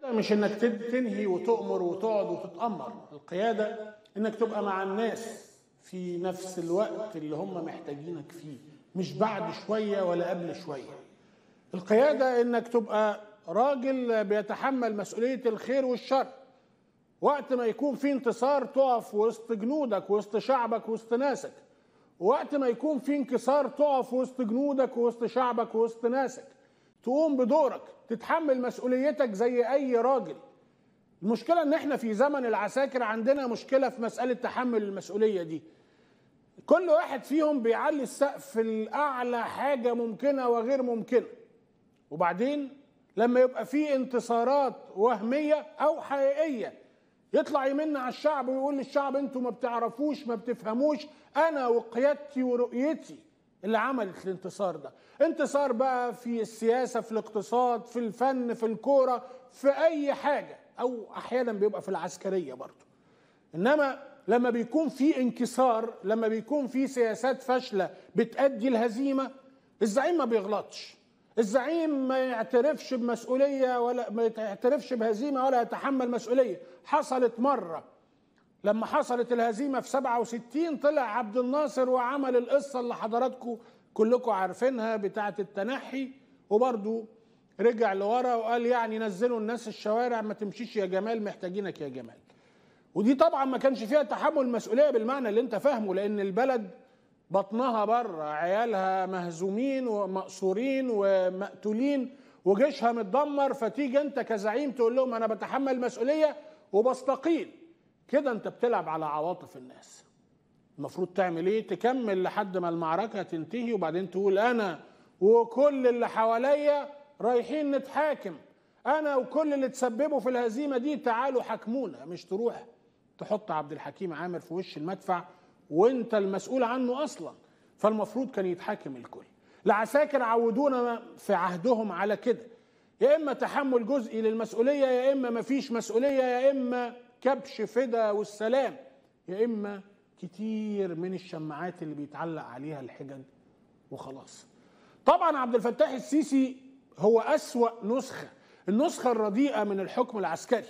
مش انك تنهي وتؤمر وتقعد وتتأمر. القيادة انك تبقى مع الناس في نفس الوقت اللي هم محتاجينك فيه، مش بعد شوية ولا قبل شوية. القيادة انك تبقى راجل بيتحمل مسؤولية الخير والشر. وقت ما يكون في انتصار تقف وسط جنودك وسط شعبك وسط ناسك، وقت ما يكون في انكسار تقف وسط جنودك وسط شعبك وسط ناسك، تقوم بدورك، تتحمل مسؤوليتك زي اي راجل. المشكلة ان احنا في زمن العساكر عندنا مشكلة في مسألة تحمل المسؤولية دي. كل واحد فيهم بيعلي السقف الأعلى حاجة ممكنة وغير ممكنة، وبعدين لما يبقى في انتصارات وهمية أو حقيقية يطلع يمن على الشعب ويقول للشعب انتوا ما بتعرفوش ما بتفهموش، أنا وقيادتي ورؤيتي اللي عملت الانتصار ده. انتصار بقى في السياسة، في الاقتصاد، في الفن، في الكورة، في أي حاجة، أو أحيانا بيبقى في العسكرية برضه. إنما لما بيكون في انكسار، لما بيكون في سياسات فاشلة بتأدي الهزيمة، الزعيم ما بيغلطش. الزعيم ما يعترفش بمسؤولية ولا ما يعترفش بهزيمة ولا يتحمل مسؤولية. حصلت مرة لما حصلت الهزيمة في 67 طلع عبد الناصر وعمل القصة اللي حضراتكم كلكم عارفينها بتاعة التنحي، وبرضه رجع لورا وقال يعني نزلوا الناس الشوارع، ما تمشيش يا جمال، محتاجينك يا جمال. ودي طبعا ما كانش فيها تحمل مسؤولية بالمعنى اللي انت فاهمه، لان البلد بطنها بره، عيالها مهزومين ومقصورين ومقتولين وجيشها متدمر، فتيجي انت كزعيم تقول لهم انا بتحمل مسؤولية وبستقيل. كده انت بتلعب على عواطف الناس. المفروض تعمل ايه؟ تكمل لحد ما المعركة تنتهي، وبعدين تقول انا وكل اللي حواليا رايحين نتحاكم، انا وكل اللي تسببوا في الهزيمة دي تعالوا حاكمونا. مش تروح تحط عبد الحكيم عامر في وش المدفع وانت المسؤول عنه اصلا. فالمفروض كان يتحاكم الكل. العساكر عودونا في عهدهم على كده، يا اما تحمل جزئي للمسؤولية، يا اما مفيش مسؤولية، يا اما كبش فدا والسلام، يا اما كتير من الشماعات اللي بيتعلق عليها الحجج وخلاص. طبعا عبد الفتاح السيسي هو أسوأ نسخة، النسخة الرديئة من الحكم العسكري،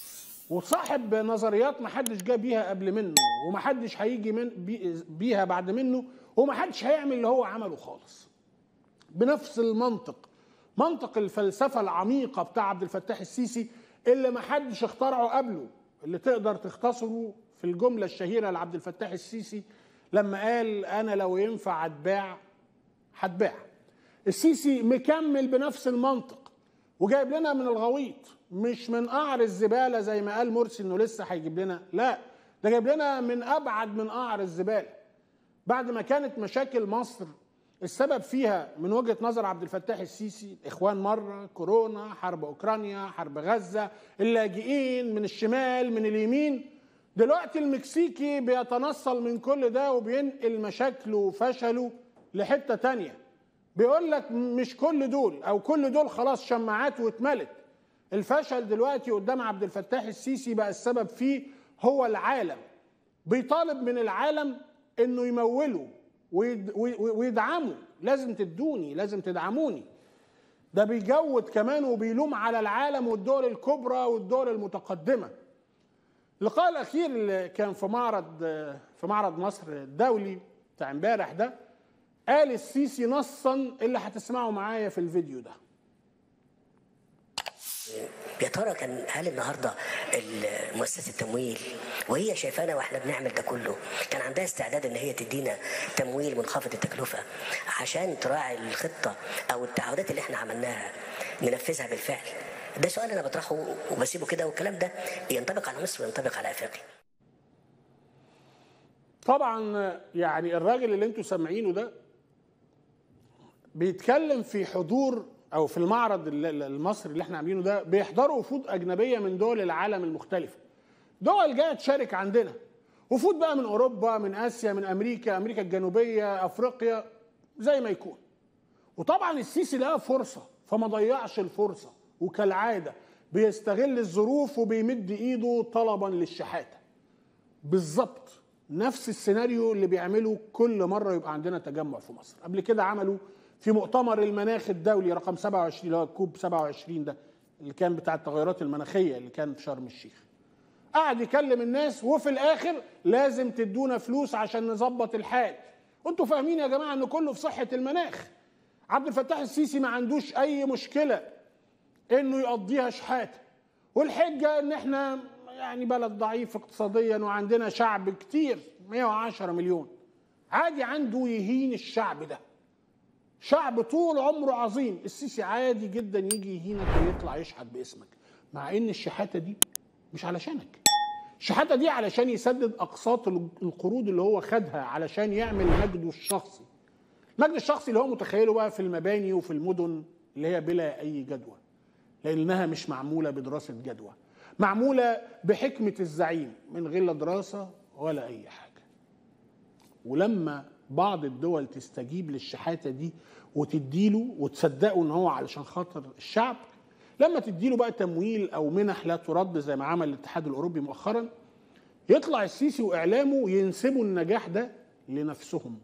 وصاحب نظريات محدش جا بيها قبل منه ومحدش هيجي بيها بعد منه، ومحدش هيعمل اللي هو عمله خالص. بنفس المنطق، منطق الفلسفة العميقة بتاع عبد الفتاح السيسي اللي محدش اخترعه قبله، اللي تقدر تختصره في الجملة الشهيرة لعبد الفتاح السيسي لما قال أنا لو ينفع أتباع هتباع. السيسي مكمل بنفس المنطق وجايب لنا من الغويط، مش من قعر الزبالة زي ما قال مرسي انه لسه هيجيب لنا، لا ده جايب لنا من ابعد من قعر الزبالة. بعد ما كانت مشاكل مصر السبب فيها من وجهة نظر عبد الفتاح السيسي اخوان مرة، كورونا، حرب اوكرانيا، حرب غزة، اللاجئين من الشمال من اليمين، دلوقتي المكسيكي بيتنصل من كل ده وبينقل مشاكله وفشله لحتة تانية. بيقول لك مش كل دول او كل دول خلاص شماعات واتملت. الفشل دلوقتي قدام عبد الفتاح السيسي بقى السبب فيه هو العالم. بيطالب من العالم انه يموله ويدعمه، لازم تدوني، لازم تدعموني. ده بيجود كمان وبيلوم على العالم والدول الكبرى والدول المتقدمة. اللقاء الاخير اللي كان في معرض مصر الدولي بتاع امبارح ده، قال السيسي نصا اللي هتسمعوا معايا في الفيديو ده. يا ترى هل النهارده مؤسسه التمويل وهي شايفانا واحنا بنعمل ده كله كان عندها استعداد ان هي تدينا تمويل منخفض التكلفه عشان تراعي الخطه او التعهدات اللي احنا عملناها ننفذها بالفعل؟ ده سؤال انا بطرحه وبسيبه كده، والكلام ده ينطبق على مصر وينطبق على افريقيا. طبعا يعني الراجل اللي انتوا سامعينه ده بيتكلم في حضور او في المعرض المصري اللي احنا عاملينه ده، بيحضروا وفود اجنبيه من دول العالم المختلفه، دول جايه تشارك عندنا، وفود بقى من اوروبا، من اسيا، من امريكا الجنوبيه، افريقيا، زي ما يكون. وطبعا السيسي لقى فرصه فما ضيعش الفرصه، وكالعاده بيستغل الظروف وبيمد ايده طلبا للشحاته. بالظبط نفس السيناريو اللي بيعمله كل مره يبقى عندنا تجمع في مصر. قبل كده عملوا في مؤتمر المناخ الدولي رقم 27 اللي هو كوب 27 ده، اللي كان بتاع التغيرات المناخيه اللي كان في شرم الشيخ. قعد يكلم الناس وفي الاخر لازم تدونا فلوس عشان نظبط الحال. وانتوا فاهمين يا جماعه ان كله في صحه المناخ. عبد الفتاح السيسي ما عندوش اي مشكله انه يقضيها شحاته، والحجه ان احنا يعني بلد ضعيف اقتصاديا وعندنا شعب كتير 110 مليون. عادي عنده يهين الشعب ده، شعب طول عمره عظيم. السيسي عادي جدا يجي يهينك ويطلع يشحت باسمك، مع ان الشحاته دي مش علشانك. الشحاته دي علشان يسدد اقساط القروض اللي هو خدها علشان يعمل مجده الشخصي. المجد الشخصي اللي هو متخيله بقى في المباني وفي المدن اللي هي بلا اي جدوى، لانها مش معموله بدراسه جدوى، معموله بحكمه الزعيم من غير لا دراسه ولا اي حاجه. ولما بعض الدول تستجيب للشحاته دي وتديله وتصدقوا ان هو علشان خاطر الشعب، لما تديله بقى تمويل او منح لا ترد زي ما عمل الاتحاد الاوروبي مؤخرا، يطلع السيسي واعلامه ينسبوا النجاح ده لنفسهم.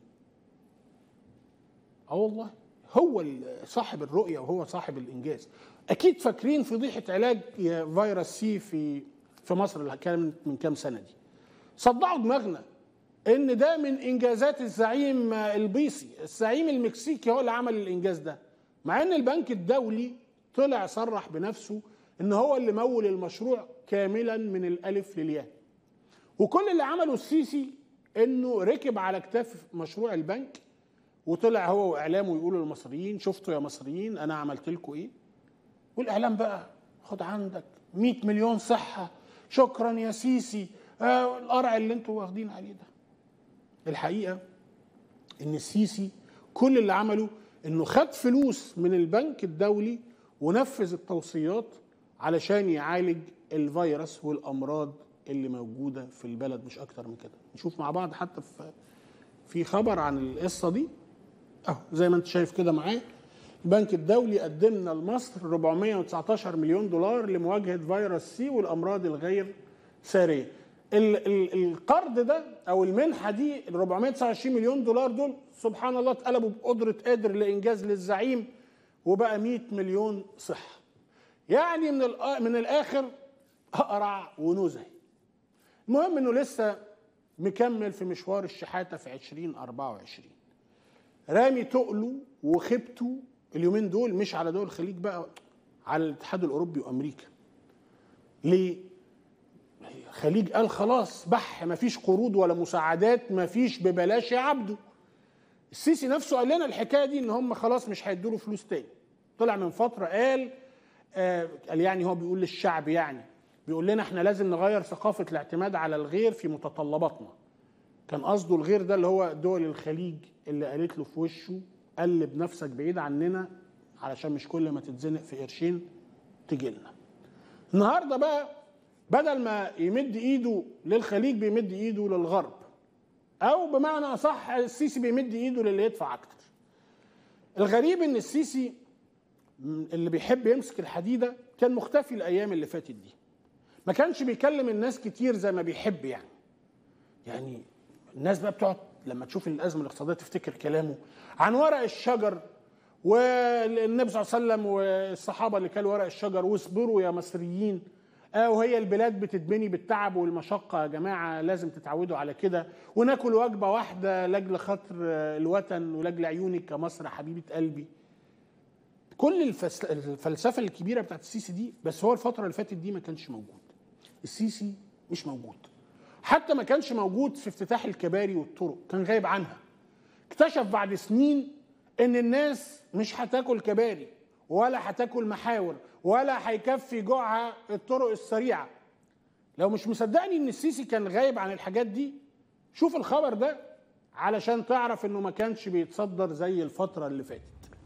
والله هو صاحب الرؤيه وهو صاحب الانجاز. اكيد فاكرين فضيحه علاج فيروس سي في مصر اللي كان من كام سنه دي. صدعوا دماغنا ان ده من انجازات الزعيم البيسي، الزعيم المكسيكي هو اللي عمل الانجاز ده، مع ان البنك الدولي طلع صرح بنفسه ان هو اللي مول المشروع كاملا من الالف للياء. وكل اللي عمله السيسي انه ركب على كتاف مشروع البنك وطلع هو واعلامه يقولوا للمصريين شفتوا يا مصريين انا عملت لكم ايه؟ والاعلام بقى خد عندك 100 مليون صحه، شكرا يا سيسي، القرع اللي انتوا واخدين عليه ده. الحقيقه ان السيسي كل اللي عمله انه خد فلوس من البنك الدولي ونفذ التوصيات علشان يعالج الفيروس والامراض اللي موجوده في البلد، مش اكتر من كده. نشوف مع بعض حتى في خبر عن القصه دي اهو زي ما انت شايف كده معايا. البنك الدولي قدمنا لمصر 419 مليون دولار لمواجهه فيروس سي والامراض الغير ساريه. القرض ده او المنحه دي ال 429 مليون دولار دول سبحان الله اتقلبوا بقدره قادر لانجاز للزعيم وبقى 100 مليون صحه. يعني من الاخر اقرع ونزهي. المهم انه لسه مكمل في مشوار الشحاته في 2024، رامي تقله وخيبته اليومين دول مش على دول الخليج بقى، على الاتحاد الاوروبي وامريكا. ليه؟ الخليج قال خلاص بح، مفيش قروض ولا مساعدات، مفيش ببلاش يا عبده. السيسي نفسه قال لنا الحكايه دي ان هم خلاص مش هيدوا له فلوس تاني. طلع من فتره قال يعني هو بيقول للشعب، يعني بيقول لنا احنا لازم نغير ثقافه الاعتماد على الغير في متطلباتنا. كان قصده الغير ده اللي هو دول الخليج اللي قالت له في وشه قلب نفسك بعيد عننا علشان مش كل ما تتزنق في قرشين تجي لنا. النهارده بقى بدل ما يمد ايده للخليج بيمد ايده للغرب، او بمعنى اصح السيسي بيمد ايده للي يدفع اكتر. الغريب ان السيسي اللي بيحب يمسك الحديده كان مختفي الايام اللي فاتت دي، ما كانش بيكلم الناس كتير زي ما بيحب. يعني الناس بقى بتقعد لما تشوف الازمه الاقتصاديه تفتكر كلامه عن ورق الشجر، والنبي صلى الله عليه وسلم والصحابه اللي كانوا ورق الشجر، واصبروا يا مصريين، وهي البلاد بتتبني بالتعب والمشقه يا جماعه، لازم تتعودوا على كده، وناكل وجبه واحده لاجل خاطر الوطن ولاجل عيونك يا مصر حبيبه قلبي. كل الفلسفه الكبيره بتاعت السيسي دي، بس هو الفتره اللي فاتت دي ما كانش موجود. السيسي مش موجود، حتى ما كانش موجود في افتتاح الكباري والطرق، كان غايب عنها. اكتشف بعد سنين ان الناس مش هتاكل كباري ولا هتاكل محاور ولا هيكفي جوعها الطرق السريعه. لو مش مصدقني ان السيسي كان غايب عن الحاجات دي، شوف الخبر ده علشان تعرف انه ما كانش بيتصدر زي الفتره اللي فاتت.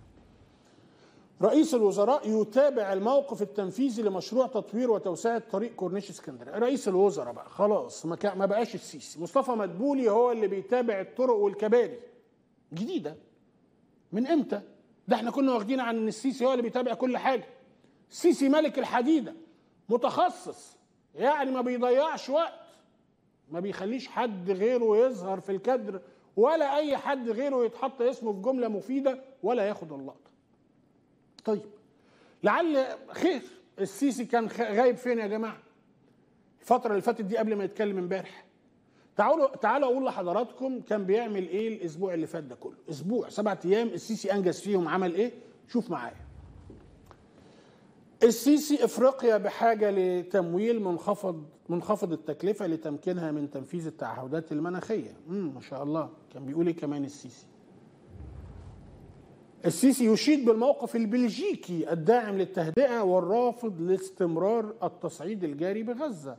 رئيس الوزراء يتابع الموقف التنفيذي لمشروع تطوير وتوسعه طريق كورنيش اسكندريه. رئيس الوزراء بقى خلاص ما بقاش السيسي، مصطفى مدبولي هو اللي بيتابع الطرق والكباري. جديده من امتى؟ ده احنا كنا واخدين عن ان السيسي هو اللي بيتابع كل حاجه. السيسي ملك الحديده، متخصص، يعني ما بيضيعش وقت، ما بيخليش حد غيره يظهر في الكادر ولا اي حد غيره يتحط اسمه في جمله مفيده ولا ياخد اللقطه. طيب لعل خير، السيسي كان غايب فين يا جماعه الفتره اللي فاتت دي قبل ما يتكلم امبارح؟ تعالوا اقول لحضراتكم كان بيعمل ايه الاسبوع اللي فات ده كله. اسبوع 7 ايام السيسي انجز فيهم عمل ايه؟ شوف معايا. السيسي افريقيا بحاجه لتمويل منخفض التكلفه لتمكينها من تنفيذ التعهدات المناخيه. ما شاء الله. كان بيقول ايه كمان السيسي يشيد بالموقف البلجيكي الداعم للتهدئه والرافض لاستمرار التصعيد الجاري بغزه.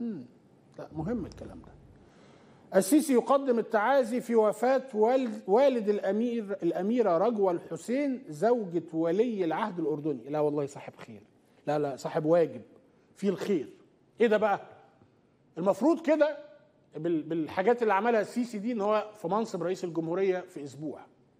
لا مهم الكلام ده. السيسي يقدم التعازي في وفاه والد الاميره رجوى الحسين زوجة ولي العهد الاردني. لا والله صاحب خير، لا صاحب واجب فيه الخير. ايه ده بقى؟ المفروض كده بالحاجات اللي عملها السيسي دي ان هو في منصب رئيس الجمهوريه في اسبوع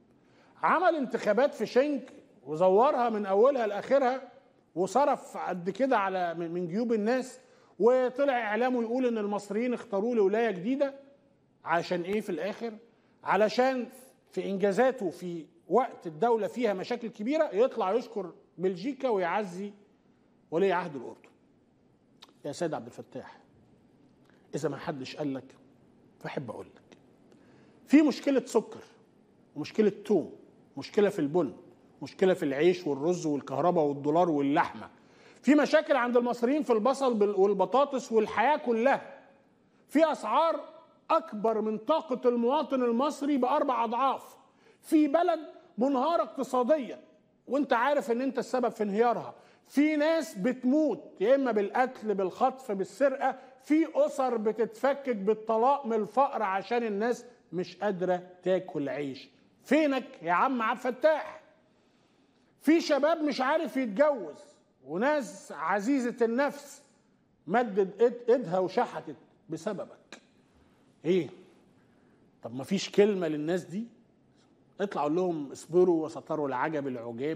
عمل انتخابات في شنك وزورها من اولها لاخرها وصرف قد كده على من جيوب الناس، وطلع اعلامه يقول ان المصريين اختاروا له ولايه جديده. عشان ايه في الاخر؟ علشان في انجازاته في وقت الدوله فيها مشاكل كبيره يطلع يشكر بلجيكا ويعزي ولي عهد الاردن. يا سيد عبد الفتاح، اذا ما حدش قال لك فاحب اقول لك في مشكله سكر ومشكله توم، مشكله في البن، مشكله في العيش والرز والكهرباء والدولار واللحمه، في مشاكل عند المصريين في البصل والبطاطس والحياه كلها، في اسعار اكبر من طاقه المواطن المصري ب4 أضعاف، في بلد منهاره اقتصاديا وانت عارف ان انت السبب في انهيارها، في ناس بتموت يا اما بالقتل بالخطف بالسرقه، في اسر بتتفكك بالطلاق من الفقر عشان الناس مش قادره تاكل عيش. فينك يا عم عبد الفتاح؟ في شباب مش عارف يتجوز وناس عزيزه النفس مدد ايدها وشحتت بسببك. ايه؟ طب ما فيش كلمه للناس دي؟ اطلع قول لهم اصبروا وستروا العجب العجاب.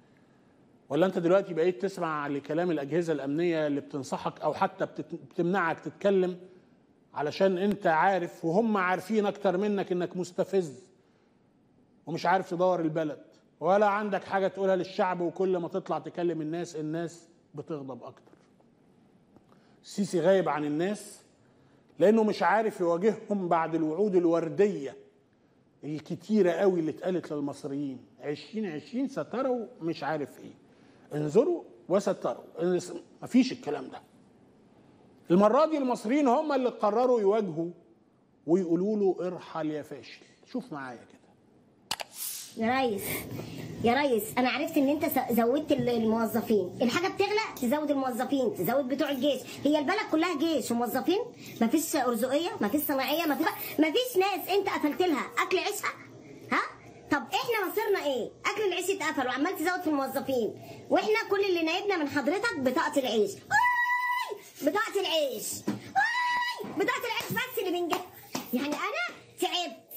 ولا انت دلوقتي بقيت تسمع لكلام الاجهزه الامنيه اللي بتنصحك او حتى بتمنعك تتكلم علشان انت عارف وهم عارفين اكتر منك انك مستفز ومش عارف تدور البلد ولا عندك حاجه تقولها للشعب، وكل ما تطلع تكلم الناس بتغضب اكتر. السيسي غايب عن الناس لانه مش عارف يواجههم بعد الوعود الورديه الكتيره قوي اللي اتقالت للمصريين. 2020 ستروا مش عارف ايه، انظروا وستروا، مفيش الكلام ده. المره دي المصريين هم اللي قرروا يواجهوا ويقولوا له ارحل يا فاشل. شوف معايا كده. يا ريس انا عرفت ان انت زودت الموظفين، الحاجه بتغلى تزود الموظفين، تزود بتوع الجيش، هي البلد كلها جيش وموظفين، مفيش ارزقيه، مفيش صناعيه، مفيش ناس انت قفلت لها اكل عيشها. ها؟ طب احنا مصيرنا ايه؟ اكل العيش اتقفل وعمال تزود في الموظفين، واحنا كل اللي نايبنا من حضرتك بطاقه العيش. بطاقه العيش، بطاقه العيش بس اللي بنجيب. يعني انا تعبت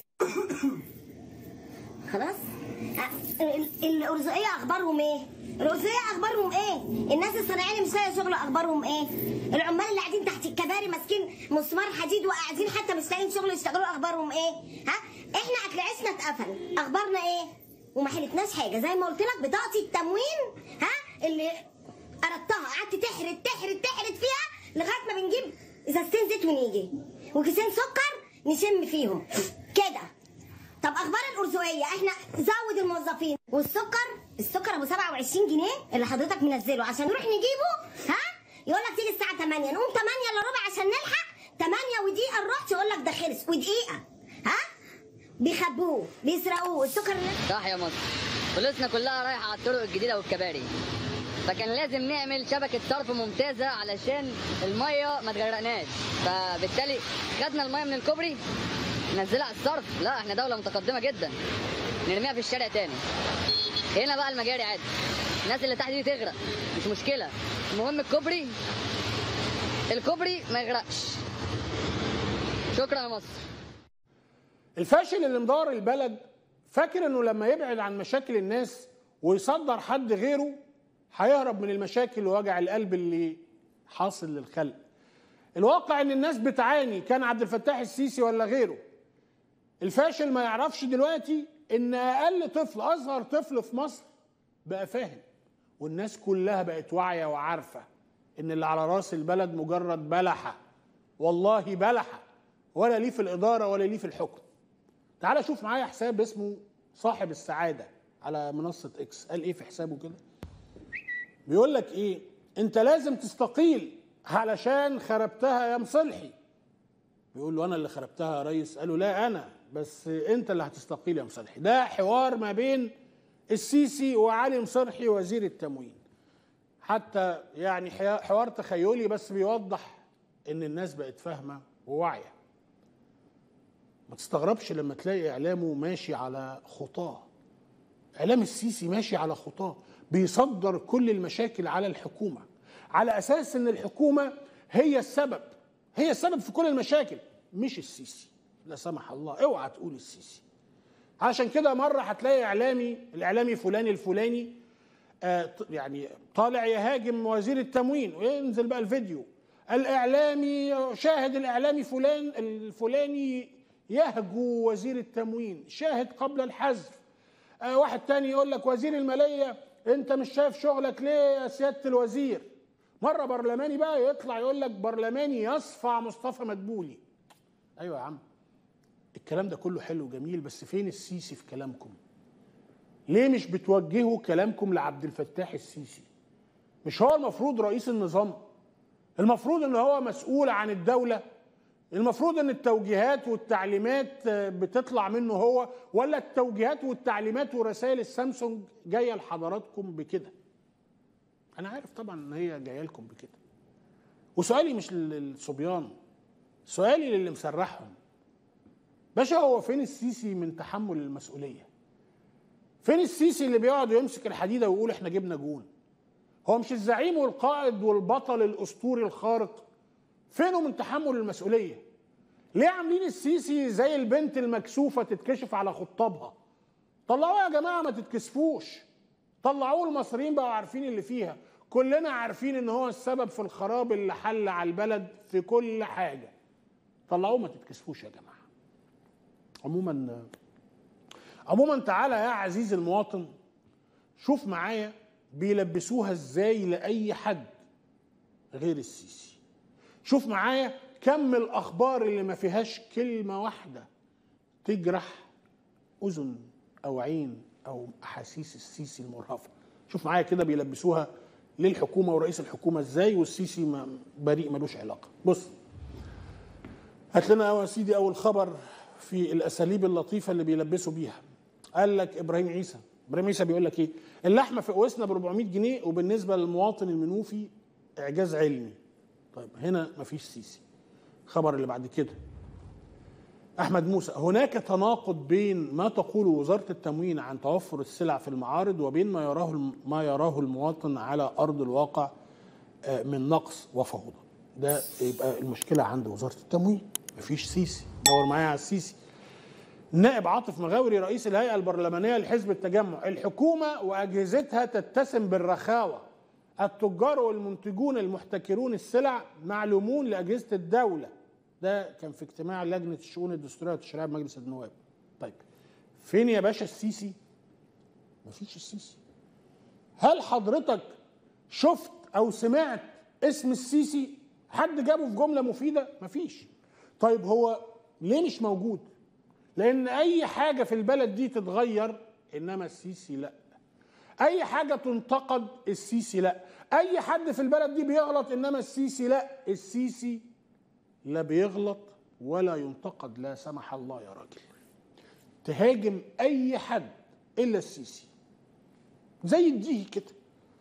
خلاص. الارزقيه اخبارهم ايه؟ الارزقيه اخبارهم ايه؟ الناس الصناعيه مش لاقيه شغل اخبارهم ايه؟ العمال اللي قاعدين تحت الكباري ماسكين مسمار حديد وقاعدين حتى مش لاقيين شغل يشتغلوا اخبارهم ايه؟ ها؟ احنا اكل عيشنا اتقفل، اخبارنا ايه؟ وما حلتناش حاجه زي ما قلت لك. بطاقه التموين اللي قرضتها قعدت تحرد فيها لغايه ما بنجيب ازازتين زيت ونيجي وكيسين سكر نشم فيهم كده. طب اخبار الارزقيه؟ احنا زود الموظفين والسكر ابو 27 جنيه اللي حضرتك منزله عشان نروح نجيبه. يقول لك تيجي الساعه 8 نقوم 8 الا ربع عشان نلحق، 8 ودقيقه نروح يقول لك ده خلص ودقيقه. بيخبوه بيسرقوه السكر. صح يا مصر، فلوسنا كلها رايحه على الطرق الجديده والكباري، فكان لازم نعمل شبكه صرف ممتازه علشان الميه ما تغرقناش، فبالتالي خدنا الميه من الكوبري ننزلها على الصرف. لا احنا دوله متقدمه جدا، نرميها في الشارع تاني. هنا بقى المجاري عادي، الناس اللي تحت دي تغرق مش مشكله، المهم الكوبري ما يغرقش. شكرا يا مصر. الفاشل اللي مدار البلد فاكر انه لما يبعد عن مشاكل الناس ويصدر حد غيره هيهرب من المشاكل ووجع القلب اللي حاصل للخلق. الواقع ان الناس بتعاني، كان عبد الفتاح السيسي ولا غيره. الفاشل ما يعرفش دلوقتي ان اقل طفل، اصغر طفل في مصر بقى فاهم والناس كلها بقت واعيه وعارفه ان اللي على راس البلد مجرد بلحه، والله بلحه، ولا ليه في الاداره ولا ليه في الحكم. تعال شوف معايا حساب اسمه صاحب السعاده على منصه اكس، قال ايه في حسابه كده؟ بيقول لك ايه؟ انت لازم تستقيل علشان خربتها يا مصلحي. بيقول له انا اللي خربتها يا ريس؟ قال له لا انا، بس انت اللي هتستقيل يا مصلحي. ده حوار ما بين السيسي وعلي مصلحي وزير التموين، حتى يعني حوار تخيلي بس بيوضح ان الناس بقت فاهمه وواعيه. ما تستغربش لما تلاقي اعلامه ماشي على خطاه. اعلام السيسي ماشي على خطاه، بيصدر كل المشاكل على الحكومه على اساس ان الحكومه هي السبب في كل المشاكل، مش السيسي. لا سمح الله، اوعى تقول السيسي. عشان كده مره هتلاقي الاعلامي فلان الفلاني يعني طالع يهاجم وزير التموين، وينزل بقى الفيديو الاعلامي شاهد الاعلامي فلان الفلاني يهجو وزير التموين، شاهد قبل الحذف. واحد تاني يقول لك وزير الماليه انت مش شايف شغلك ليه يا سياده الوزير؟ مره برلماني بقى يطلع يقول لك برلماني يصفع مصطفى مدبولي. ايوه يا عم، الكلام ده كله حلو وجميل، بس فين السيسي في كلامكم؟ ليه مش بتوجهوا كلامكم لعبد الفتاح السيسي؟ مش هو المفروض رئيس النظام؟ المفروض ان هو مسؤول عن الدولة؟ المفروض ان التوجيهات والتعليمات بتطلع منه هو، ولا التوجيهات والتعليمات ورسائل السامسونج جايه لحضراتكم بكده؟ انا عارف طبعا ان هي جايه لكم بكده. وسؤالي مش للصبيان، سؤالي للي مسرحهم. باشا، هو فين السيسي من تحمل المسؤوليه؟ فين السيسي اللي بيقعد يمسك الحديده ويقول احنا جبنا جون؟ هو مش الزعيم والقائد والبطل الاسطوري الخارق؟ فينه من تحمل المسؤوليه؟ ليه عاملين السيسي زي البنت المكسوفه تتكشف على خطابها؟ طلعوه يا جماعه، ما تتكسفوش. طلعوه، المصريين بقوا عارفين اللي فيها. كلنا عارفين ان هو السبب في الخراب اللي حل على البلد في كل حاجه. طلعوه، ما تتكسفوش يا جماعه. عموما تعالى يا عزيزي المواطن، شوف معايا بيلبسوها ازاي لاي حد غير السيسي. شوف معايا كم الاخبار اللي ما فيهاش كلمه واحده تجرح اذن او عين او احاسيس السيسي المرهفه. شوف معايا كده بيلبسوها للحكومه ورئيس الحكومه ازاي، والسيسي بريء ملوش علاقه. بص، هات لنا يا سيدي اول خبر في الاساليب اللطيفه اللي بيلبسوا بيها. قال لك ابراهيم عيسى بيقول لك ايه؟ اللحمه في قوسنا ب 400 جنيه، وبالنسبه للمواطن المنوفي اعجاز علمي. طيب هنا مفيش سيسي. الخبر اللي بعد كده، احمد موسى: هناك تناقض بين ما تقول وزاره التموين عن توفر السلع في المعارض وبين ما يراه المواطن على ارض الواقع من نقص وفوضى. ده يبقى المشكله عند وزاره التموين، مفيش سيسي. دور معايا على السيسي. النائب عاطف مغاوري رئيس الهيئه البرلمانيه لحزب التجمع: الحكومه واجهزتها تتسم بالرخاوه، التجار والمنتجون المحتكرون السلع معلومون لاجهزه الدوله. ده كان في اجتماع لجنه الشؤون الدستوريه والتشريعيه بمجلس النواب. طيب فين يا باشا السيسي؟ مفيش السيسي. هل حضرتك شفت او سمعت اسم السيسي؟ حد جابه في جمله مفيده؟ مفيش. طيب هو ليه مش موجود؟ لان اي حاجه في البلد دي تتغير، انما السيسي لا. اي حاجه تنتقد، السيسي لا. اي حد في البلد دي بيغلط، انما السيسي لا. السيسي لا بيغلط ولا ينتقد، لا سمح الله يا راجل. تهاجم اي حد الا السيسي، زي الديهي كده.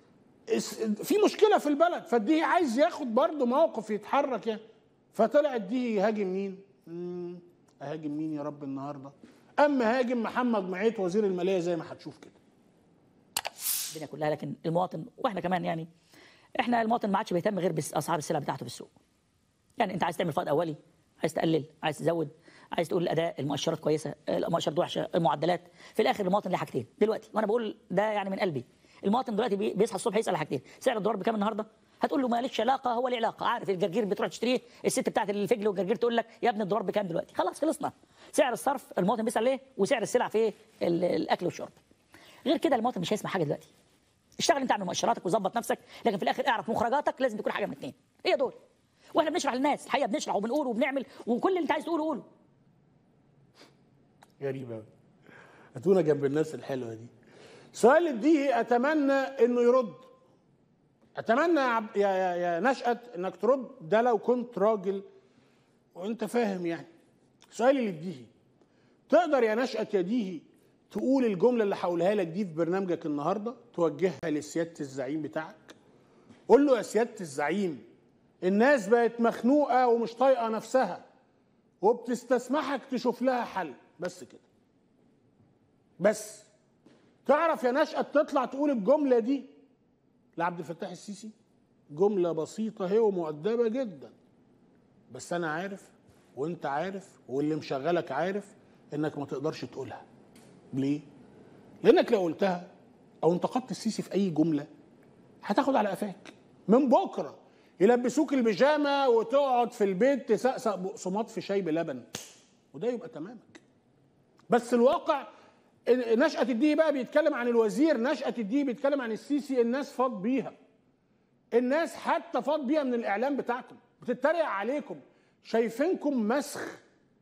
في مشكله في البلد، فالديهي عايز ياخد برضه موقف يتحرك يعني، فطلع الديهي يهاجم مين؟ اهاجم مين يا رب النهارده؟ اما هاجم محمد معيط وزير الماليه زي ما هتشوف كده. الدنيا كلها، لكن المواطن واحنا كمان يعني احنا المواطن ما عادش بيهتم غير باسعار السلع بتاعته في السوق. يعني انت عايز تعمل فائض اولي، عايز تقلل، عايز تزود، عايز تقول الاداء، المؤشرات كويسه، المؤشرات وحشه، المعدلات. في الاخر المواطن له حاجتين دلوقتي، وانا بقول ده يعني من قلبي. المواطن دلوقتي بيصحى الصبح يسال حاجتين: سعر الدولار بكام النهارده؟ هتقول له مالكش علاقه، هو ليه علاقه. عارف الجرجير بتروح تشتريه، الست بتاعت الفجل والجرجير تقول لك يا ابني الدولار بكام دلوقتي؟ خلاص خلصنا. سعر الصرف المواطن بيسال ليه، وسعر السلع في الاكل والشرب. غير كده المواطن مش هيسمع حاجه دلوقتي. اشتغل انت، اعمل مؤشراتك وظبط نفسك، لكن في الاخر اعرف مخرجاتك لازم تكون حاجه من اثنين، هي دول. واحنا بنشرح للناس الحقيقه، بنشرح وبنقول وبنعمل وكل اللي انت عايز تقوله قوله. غريبه قوي. هاتونا جنب الناس الحلوه دي. سؤال الديهي اتمنى انه يرد. اتمنى يا نشأت انك ترد، ده لو كنت راجل وانت فاهم يعني. سؤالي للديهي، تقدر يا نشأت يا ديهي تقول الجمله اللي هقولها لك دي في برنامجك النهارده، توجهها لسياده الزعيم بتاعك؟ قول له يا سياده الزعيم، الناس بقت مخنوقه ومش طايقه نفسها وبتستسمحك تشوف لها حل، بس كده. بس تعرف يا نشأت تطلع تقول الجمله دي لعبد الفتاح السيسي؟ جمله بسيطه هي ومؤدبه جدا، بس انا عارف وانت عارف واللي مشغلك عارف انك ما تقدرش تقولها. ليه؟ لانك لو قلتها او انتقدت السيسي في اي جمله هتاخد على قفاك. من بكره يلبسوك البيجامه وتقعد في البيت تسقسق بقسماط في شاي بلبن، وده يبقى تمامك. بس الواقع نشأة الديهي بقى بيتكلم عن الوزير، نشأة الديهي بيتكلم عن السيسي. الناس فاض بيها، الناس حتى فاض بيها من الاعلام بتاعكم، بتتريق عليكم، شايفينكم مسخ.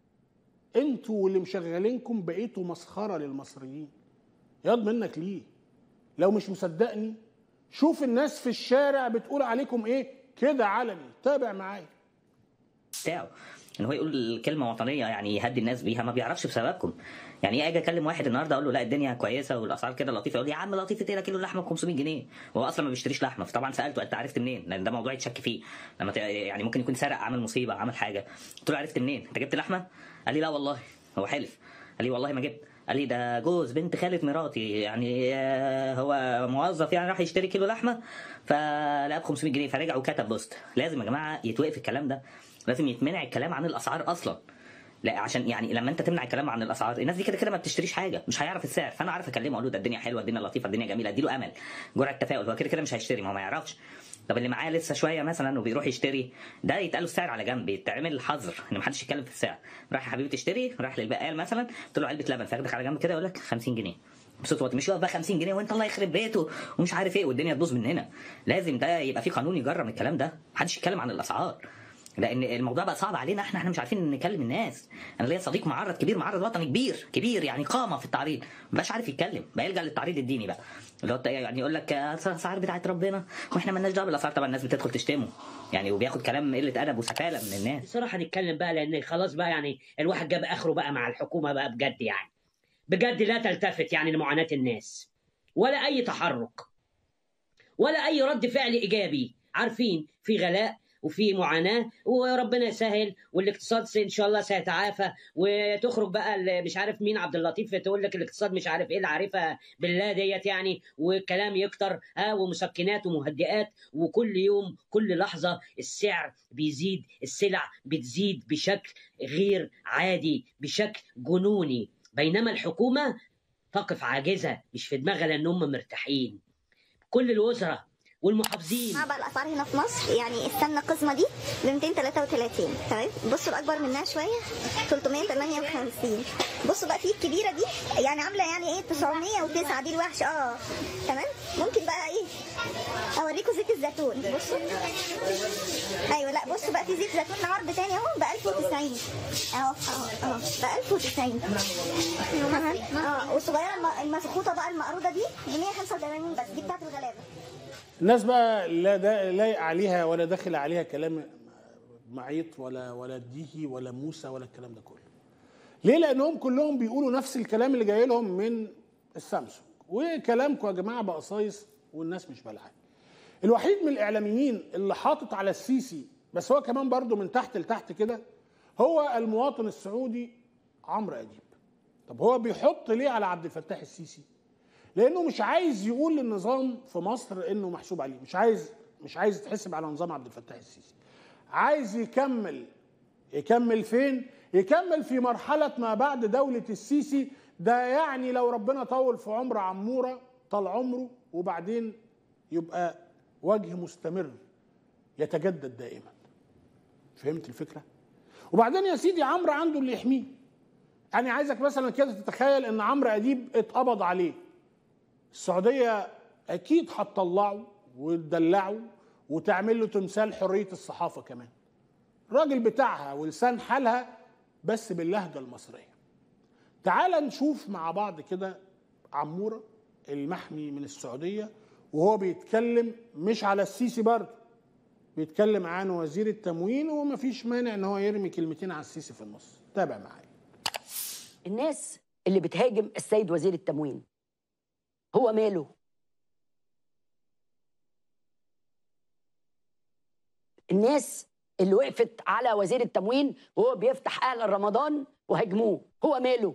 انتوا واللي مشغلينكم بقيتوا مسخره للمصريين. ياض منك ليه؟ لو مش مصدقني شوف الناس في الشارع بتقول عليكم ايه كده علني، تابع معايا. بتاعه ان هو يقول كلمه وطنيه يعني يهدي الناس بيها، ما بيعرفش بسببكم. يعني ايه اجي اكلم واحد النهارده اقول له لا الدنيا كويسه والاسعار كده لطيفه، يقول لي يا عم لطيفه ايه، كيلو اللحمه ب 500 جنيه، وهو اصلا ما بيشتريش لحمه. فطبعا سالته انت عرفت منين؟ لان ده موضوع يتشك فيه، لما يعني ممكن يكون سرق، عمل مصيبه، عمل حاجه. قلت له عرفت منين؟ انت جبت لحمه؟ قال لي لا والله، هو حلف، قال لي والله ما جبت. قال لي ده جوز بنت خالة مراتي، يعني هو موظف يعني راح يشتري كيلو لحمه فلقى ب 500 جنيه، فرجع وكتب بوست. لازم يا جماعه يتوقف الكلام ده، لازم يتمنع الكلام عن الاسعار اصلا. لا عشان يعني لما انت تمنع الكلام عن الاسعار الناس دي كده كده ما بتشتريش حاجه، مش هيعرف السعر. فانا عارف اكلمه اقول له ده الدنيا حلوه، الدنيا لطيفه، الدنيا جميله، اديله امل، جرعه تفاؤل. هو كده كده مش هيشتري، ما هو ما يعرفش. طب اللي معاه لسه شويه مثلا وبيروح يشتري، ده يتقال له السعر على جنب، يتعمل حظر ان ما حدش يتكلم في السعر. راح يا حبيبي تشتري، راح للبقال مثلا قلت له علبه لبن، فاخدك على جنب كده يقول لك 50 جنيه بصوت واطي، مش يقف بقى 50 جنيه وانت الله يخرب بيته ومش عارف ايه والدنيا تبوظ من هنا. لازم ده يبقى في قانون يجرم الكلام ده، محدش يتكلم عن الاسعار، لان الموضوع بقى صعب علينا، احنا مش عارفين نكلم الناس. انا ليا صديق معرض كبير، معرض وطني كبير يعني قامه في التعريض، مبقاش عارف يتكلم، بقى يلجا للتعريض الديني بقى، اللي هو يعني يقول لك اسعار بتاعت ربنا واحنا مالناش دعوه بالاسعار. طبعا الناس بتدخل تشتمه يعني، وبياخد كلام قله ادب وسفاله من الناس. بصراحه نتكلم بقى، لان خلاص بقى يعني الواحد جاب اخره بقى مع الحكومه بقى بجد، يعني بجد لا تلتفت يعني لمعاناه الناس، ولا اي تحرك ولا اي رد فعل ايجابي. عارفين في غلاء وفي معاناه، وربنا يسهل، والاقتصاد ان شاء الله سيتعافى، وتخرج بقى مش عارف مين عبد اللطيف تقول لك الاقتصاد مش عارف ايه، العارفه بالله ديت يعني، والكلام يكتر ومسكنات ومهدئات، وكل يوم كل لحظه السعر بيزيد، السلع بتزيد بشكل غير عادي، بشكل جنوني، بينما الحكومه تقف عاجزه، مش في دماغها لان هم مرتاحين. كل الوزراء والمحافظين. بقى الاسعار هنا في مصر يعني السمنه القزمه دي ب 233 تمام. بصوا الاكبر منها شويه 358. بصوا بقى في الكبيره دي يعني عامله يعني ايه 909 دي الوحش تمام. ممكن بقى ايه اوريكم زيت الزيتون. بصوا ايوه لا بصوا بقى في زيت زيتون عرض تاني اهو ب 1090 اهو ب 1090 والصغيره المسخوطه بقى المقروضه دي ب 185 بس، دي بتاعت الغلابه. الناس بقى لا لايق عليها ولا داخل عليها كلام معيط ولا ديهي ولا موسى ولا الكلام ده كله. ليه؟ لانهم كلهم بيقولوا نفس الكلام اللي جاي لهم من السامسونج، وكلامكم يا جماعه بقى صايص والناس مش بلعاه. الوحيد من الاعلاميين اللي حاطط على السيسي، بس هو كمان برضو من تحت لتحت كده، هو المواطن السعودي عمرو اديب. طب هو بيحط ليه على عبد الفتاح السيسي؟ لانه مش عايز يقول للنظام في مصر انه محسوب عليه، مش عايز يتحسب على نظام عبد الفتاح السيسي. عايز يكمل فين؟ يكمل في مرحله ما بعد دوله السيسي. ده يعني لو ربنا طول في عمر عموره طال عمره، وبعدين يبقى وجه مستمر يتجدد دائما. فهمت الفكره؟ وبعدين يا سيدي عمرو عنده اللي يحميه. يعني عايزك مثلا كده تتخيل ان عمرو اديب اتقبض عليه، السعوديه اكيد هتطلعه وتدلعه وتعمل له تمثال حريه الصحافه كمان. الراجل بتاعها ولسان حالها بس باللهجه المصريه. تعال نشوف مع بعض كده عموره المحمي من السعوديه وهو بيتكلم مش على السيسي برضه، بيتكلم عن وزير التموين ومفيش مانع ان هو يرمي كلمتين على السيسي في النص. تابع معايا. الناس اللي بتهاجم السيد وزير التموين هو ماله؟ الناس اللي وقفت على وزير التموين وهو بيفتح اهل رمضان وهاجموه هو ماله؟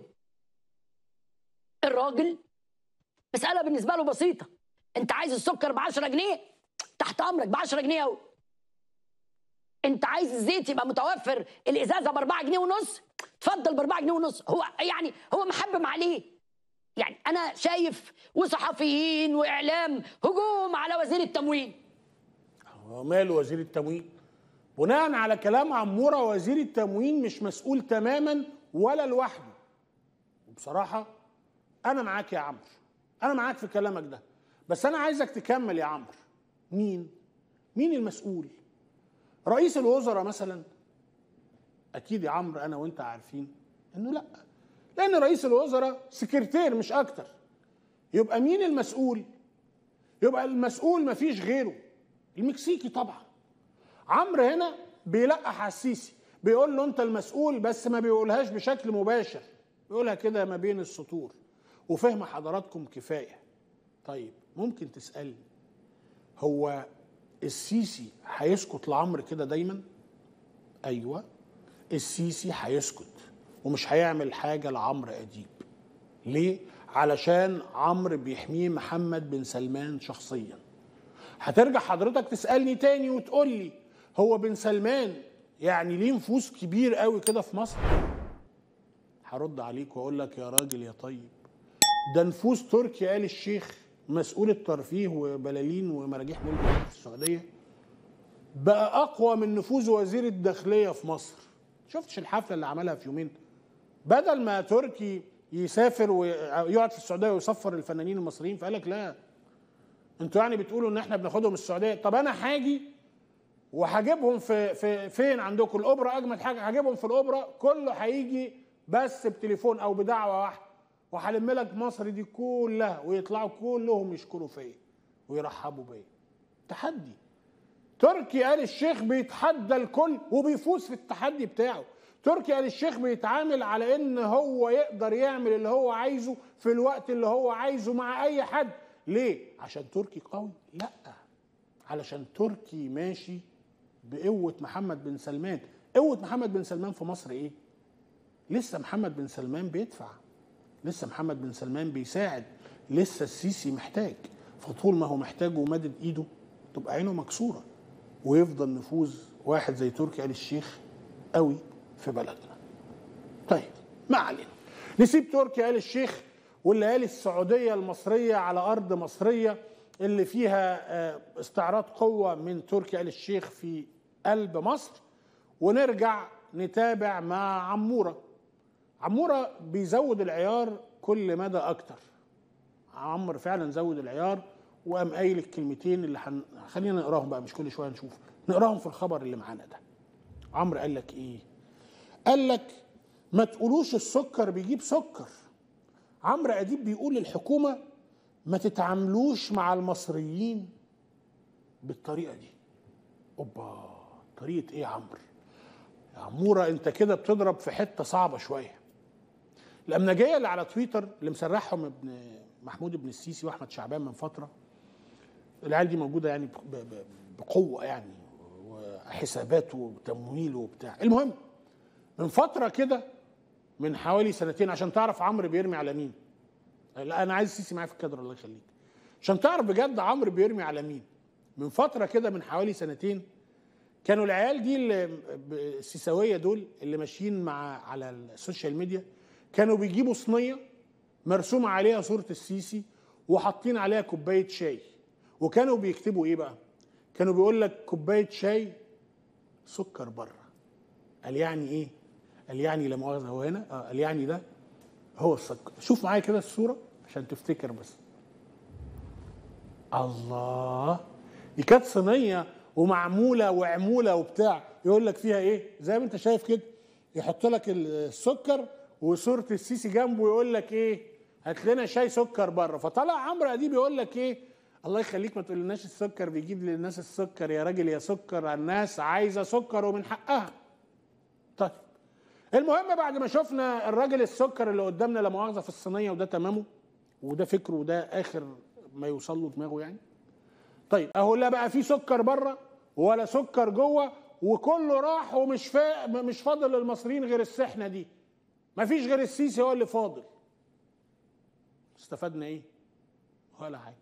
الراجل مسألة بالنسبة له بسيطة، انت عايز السكر ب10 جنيه تحت امرك ب10 جنيه اهو. انت عايز الزيت يبقى متوفر الازازه ب4 جنيه ونص، اتفضل ب4 جنيه ونص. هو يعني هو محبم عليه. يعني انا شايف وصحفيين واعلام هجوم على وزير التموين. هو ماله وزير التموين؟ بناء على كلام عموره وزير التموين مش مسؤول تماما ولا لوحده. وبصراحه انا معاك يا عمرو، انا معاك في كلامك ده، بس انا عايزك تكمل يا عمرو. مين المسؤول؟ رئيس الوزراء مثلا؟ اكيد يا عمرو انا وانت عارفين انه لا، لان رئيس الوزراء سكرتير مش اكتر. يبقى مين المسؤول؟ يبقى المسؤول مفيش غيره، المكسيكي طبعا. عمرو هنا بيلقح على السيسي، بيقول له انت المسؤول، بس ما بيقولهاش بشكل مباشر، بيقولها كده ما بين السطور. وفهم حضراتكم كفايه. طيب ممكن تسالني، هو السيسي هيسكت لعمرو كده دايما؟ ايوه، السيسي هيسكت ومش هيعمل حاجه لعمرو اديب. ليه؟ علشان عمرو بيحميه محمد بن سلمان شخصيا. هترجع حضرتك تسالني تاني وتقول لي هو بن سلمان يعني ليه نفوذ كبير قوي كده في مصر؟ هرد عليك واقول لك يا راجل يا طيب، ده نفوذ تركي آل الشيخ مسؤول الترفيه وبلالين ومراجيح ملك في السعوديه بقى اقوى من نفوذ وزير الداخليه في مصر. شفتش الحفله اللي عملها في يومين؟ بدل ما تركي يسافر ويقعد في السعوديه ويصفر الفنانين المصريين، فقال لك لا، انتوا يعني بتقولوا ان احنا بناخدهم السعوديه، طب انا هاجي وهجيبهم في فين عندكم؟ الاوبرا اجمد حاجه، هجيبهم في الاوبرا، كله هيجي بس بتليفون او بدعوه واحده، وهلم لك مصر دي كلها ويطلعوا كلهم يشكروا فيا ويرحبوا بيا. تحدي. تركي آل الشيخ بيتحدى الكل وبيفوز في التحدي بتاعه. تركي آل الشيخ بيتعامل على ان هو يقدر يعمل اللي هو عايزه في الوقت اللي هو عايزه مع اي حد. ليه؟ عشان تركي قوي؟ لا، علشان تركي ماشي بقوة محمد بن سلمان. قوة محمد بن سلمان في مصر ايه؟ لسه محمد بن سلمان بيدفع، لسه محمد بن سلمان بيساعد، لسه السيسي محتاج. فطول ما هو محتاج ومدد ايده تبقى عينه مكسورة، ويفضل نفوذ واحد زي تركي آل الشيخ قوي في بلدنا. طيب ما علينا، نسيب تركي آل الشيخ والليالي السعودية المصرية على أرض مصرية اللي فيها استعراض قوة من تركي آل الشيخ في قلب مصر، ونرجع نتابع مع عمورة. عمورة بيزود العيار كل مدى أكتر. عمرو فعلا زود العيار وقام قايل الكلمتين اللي خلينا نقراهم بقى، مش كل شويه نشوف، نقراهم في الخبر اللي معانا ده. عمرو قال لك ايه؟ قال لك ما تقولوش السكر بيجيب سكر. عمرو اديب بيقول للحكومه ما تتعاملوش مع المصريين بالطريقه دي. اوبا، طريقه ايه يا عمرو؟ يا عموره انت كده بتضرب في حته صعبه شويه. الامنجيه اللي على تويتر اللي مسرحهم ابن محمود ابن السيسي واحمد شعبان من فتره، العيال دي موجوده يعني بقوه يعني، وحساباته وتمويله وبتاع. المهم من فتره كده من حوالي سنتين، عشان تعرف عمرو بيرمي على مين. لا انا عايز السيسي معايا في الكادر الله يخليك، عشان تعرف بجد عمرو بيرمي على مين. من فتره كده من حوالي سنتين كانوا العيال دي السيساويه دول اللي ماشيين مع على السوشيال ميديا، كانوا بيجيبوا صينيه مرسومه عليها صوره السيسي وحاطين عليها كوبايه شاي، وكانوا بيكتبوا ايه بقى؟ كانوا بيقول لك كوبايه شاي سكر بره. قال يعني ايه؟ قال يعني لا مؤاخذه هو هنا قال يعني ده هو السكر. شوف معايا كده الصوره عشان تفتكر بس. الله، دي كانت صينيه ومعموله وعموله وبتاع، يقول لك فيها ايه زي ما انت شايف كده، يحط لك السكر وصوره السيسي جنبه ويقول لك ايه هات لنا شاي سكر بره. فطلع عمرو اديب يقول لك ايه الله يخليك ما تقولناش السكر بيجيب للناس السكر يا راجل، يا سكر الناس عايزه سكر ومن حقها. طيب المهم بعد ما شفنا الراجل السكر اللي قدامنا لا مؤاخذه في الصينيه وده تمامه وده فكره وده اخر ما يوصل له دماغه يعني. طيب اهو لا بقى في سكر بره ولا سكر جوه وكله راح ومش مش فاضل للمصريين غير السحنه دي، مفيش غير السيسي هو اللي فاضل. استفدنا ايه؟ ولا حاجه.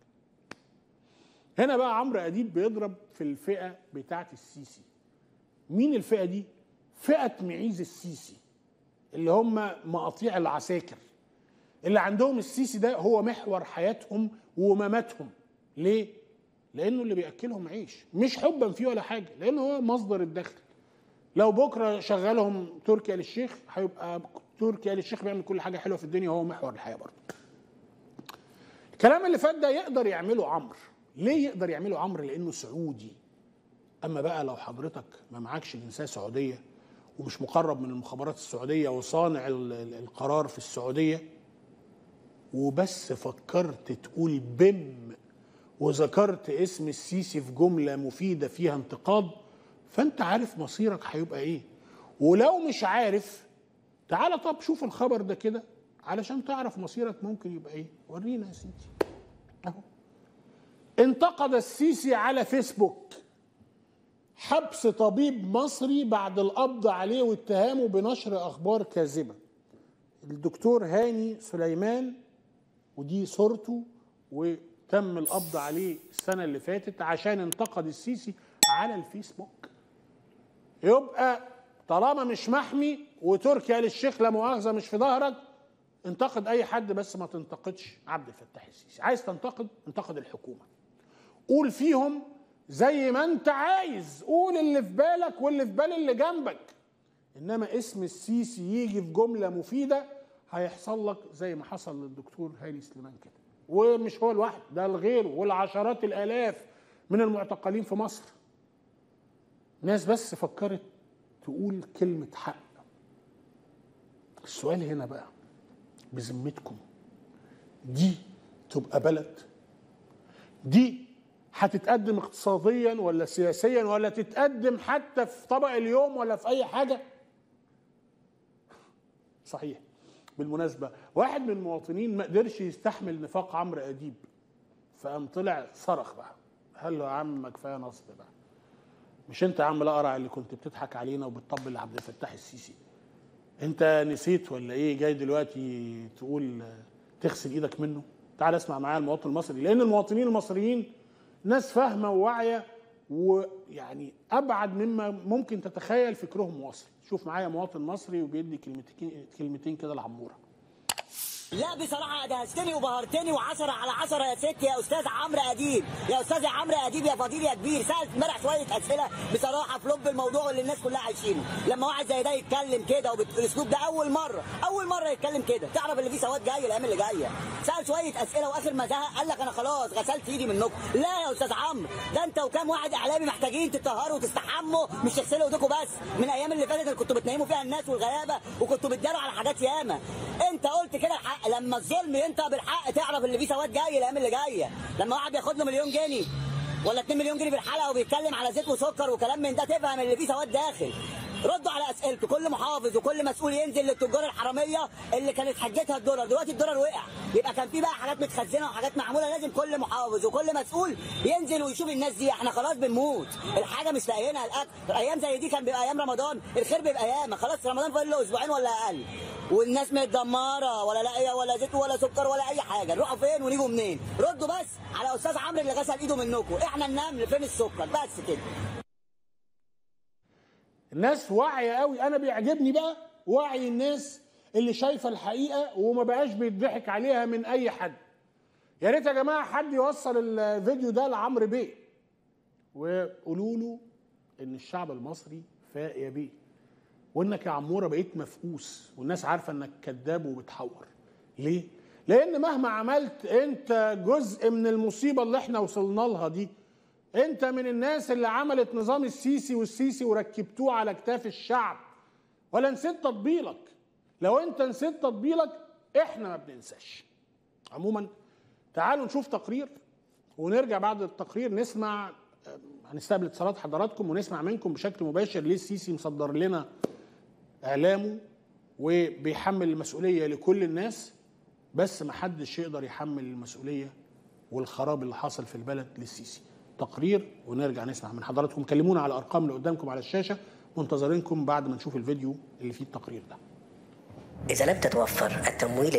هنا بقى عمرو اديب بيضرب في الفئه بتاعه السيسي. مين الفئه دي؟ فئه معيز السيسي اللي هم مقاطيع العساكر اللي عندهم السيسي ده هو محور حياتهم ومماتهم. ليه؟ لانه اللي بياكلهم عيش، مش حبا فيه ولا حاجه، لانه هو مصدر الدخل. لو بكره شغلهم تركي آل الشيخ هيبقى تركي آل الشيخ بيعمل كل حاجه حلوه في الدنيا وهو محور الحياه برضه. الكلام اللي فات ده يقدر يعمله عمرو. ليه يقدر يعمله عمرو؟ لانه سعودي. اما بقى لو حضرتك ما معكش جنسيه سعوديه ومش مقرب من المخابرات السعوديه وصانع القرار في السعوديه وبس فكرت تقول بم وذكرت اسم السيسي في جمله مفيده فيها انتقاد، فانت عارف مصيرك هيبقى ايه. ولو مش عارف تعالى طب شوف الخبر ده كده علشان تعرف مصيرك ممكن يبقى ايه. ورينا يا سيدي اهو. انتقد السيسي على فيسبوك حبس طبيب مصري بعد القبض عليه واتهامه بنشر اخبار كاذبه. الدكتور هاني سليمان ودي صورته وتم القبض عليه السنه اللي فاتت عشان انتقد السيسي على الفيسبوك. يبقى طالما مش محمي وتركي آل الشيخ لا مؤاخذه مش في ظهرك، انتقد اي حد بس ما تنتقدش عبد الفتاح السيسي. عايز تنتقد انتقد الحكومه، قول فيهم زي ما انت عايز، قول اللي في بالك واللي في بال اللي جنبك، انما اسم السيسي يجي في جمله مفيده هيحصل لك زي ما حصل للدكتور هاني سليمان كده. ومش هو الواحد ده، الغير والعشرات الالاف من المعتقلين في مصر. ناس بس فكرت تقول كلمه حق. السؤال هنا بقى بذمتكم دي تبقى بلد؟ دي هتتقدم اقتصاديا ولا سياسيا ولا تتقدم حتى في طبق اليوم ولا في اي حاجه؟ صحيح. بالمناسبه واحد من المواطنين ما قدرش يستحمل نفاق عمرو اديب فقام طلع صرخ بقى، قال له يا عم كفايه نصب بقى، مش انت يا عم الاقرع اللي كنت بتضحك علينا وبتطبل لعبد الفتاح السيسي؟ انت نسيت ولا ايه؟ جاي دلوقتي تقول تغسل ايدك منه؟ تعال اسمع معايا المواطن المصري، لان المواطنين المصريين ناس فاهمه وواعيه ويعني ابعد مما ممكن تتخيل فكرهم واصل. شوف معايا مواطن مصري وبيدي كلمتين كده لعموره. لا بصراحه ادهشتني وبهرتني و10 على 10 يا ست يا استاذ عمرو اديب، يا استاذ عمرو اديب يا فضيل يا كبير. سالت امبارح شويه اسئله بصراحه في لب الموضوع اللي الناس كلها عايشينه. لما واحد زي ده يتكلم كده وبالاسلوب ده اول مره يتكلم كده، تعرف اللي فيه سواد جاي الايام اللي جايه. سال شويه اسئله واخر ما زهق قال لك انا خلاص غسلت ايدي منكم. لا يا استاذ عمرو، ده انت وكام واحد اعلامي محتاجين تتطهروا وتستحموا، مش تغسلوا ايديكم بس. من الايام اللي فاتت اللي كنتوا بتنيموا فيها الناس والغيابه وكنتوا بتداروا على حاجات ياما. انت قلت كده الحق، لما الظلم ينطق بالحق تعرف اللي فيه سواد جاي الايام اللي جايه. لما واحد بياخد له مليون جنيه ولا 2 مليون جنيه في الحلقه وبيتكلم على زيت وسكر وكلام من ده تفهم اللي فيه سواد داخل. ردوا على اسئلته. كل محافظ وكل مسؤول ينزل للتجار الحراميه اللي كانت حجتها الدولار، دلوقتي الدولار وقع، يبقى كان في بقى حاجات متخزنه وحاجات معموله. لازم كل محافظ وكل مسؤول ينزل ويشوف الناس دي. احنا خلاص بنموت، الحاجه مش لاقيينها. الاكل ايام زي دي كان بيبقى ايام رمضان، الخير بيبقى ياما. خلاص رمضان فاضل له اسبوعين ولا اقل والناس متدمره، ولا لاقيه ولا زيت ولا سكر ولا اي حاجه. نروحوا فين ونيجوا منين؟ ردوا بس على استاذ عمرو اللي غسل ايده منكم. احنا النمل فين السكر؟ بس كده. الناس واعيه قوي. انا بيعجبني بقى وعي الناس اللي شايفه الحقيقه وما بقاش بيضحك عليها من اي حد. يا ريت يا جماعه حد يوصل الفيديو ده لعمرو بيه وقولوا له ان الشعب المصري فاق يا بيه، وانك يا عموره بقيت مفقوس والناس عارفه انك كذاب وبتحور. ليه؟ لان مهما عملت انت جزء من المصيبه اللي احنا وصلنا لها دي. انت من الناس اللي عملت نظام السيسي والسيسي وركبتوه على كتاف الشعب، ولا نسيت تطبيلك. لو انت نسيت تطبيلك احنا ما بننساش. عموما تعالوا نشوف تقرير ونرجع بعد التقرير نسمع، هنستقبل اتصالات حضراتكم ونسمع منكم بشكل مباشر ليه السيسي مصدر لنا اعلامه وبيحمل المسؤوليه لكل الناس، بس ما حدش يقدر يحمل المسؤوليه والخراب اللي حاصل في البلد للسيسي. تقرير ونرجع نسمع من حضراتكم. كلمونا على الارقام اللي قدامكم على الشاشه، منتظرينكم بعد ما نشوف الفيديو اللي فيه التقرير ده. إذا لم تتوفر التمويل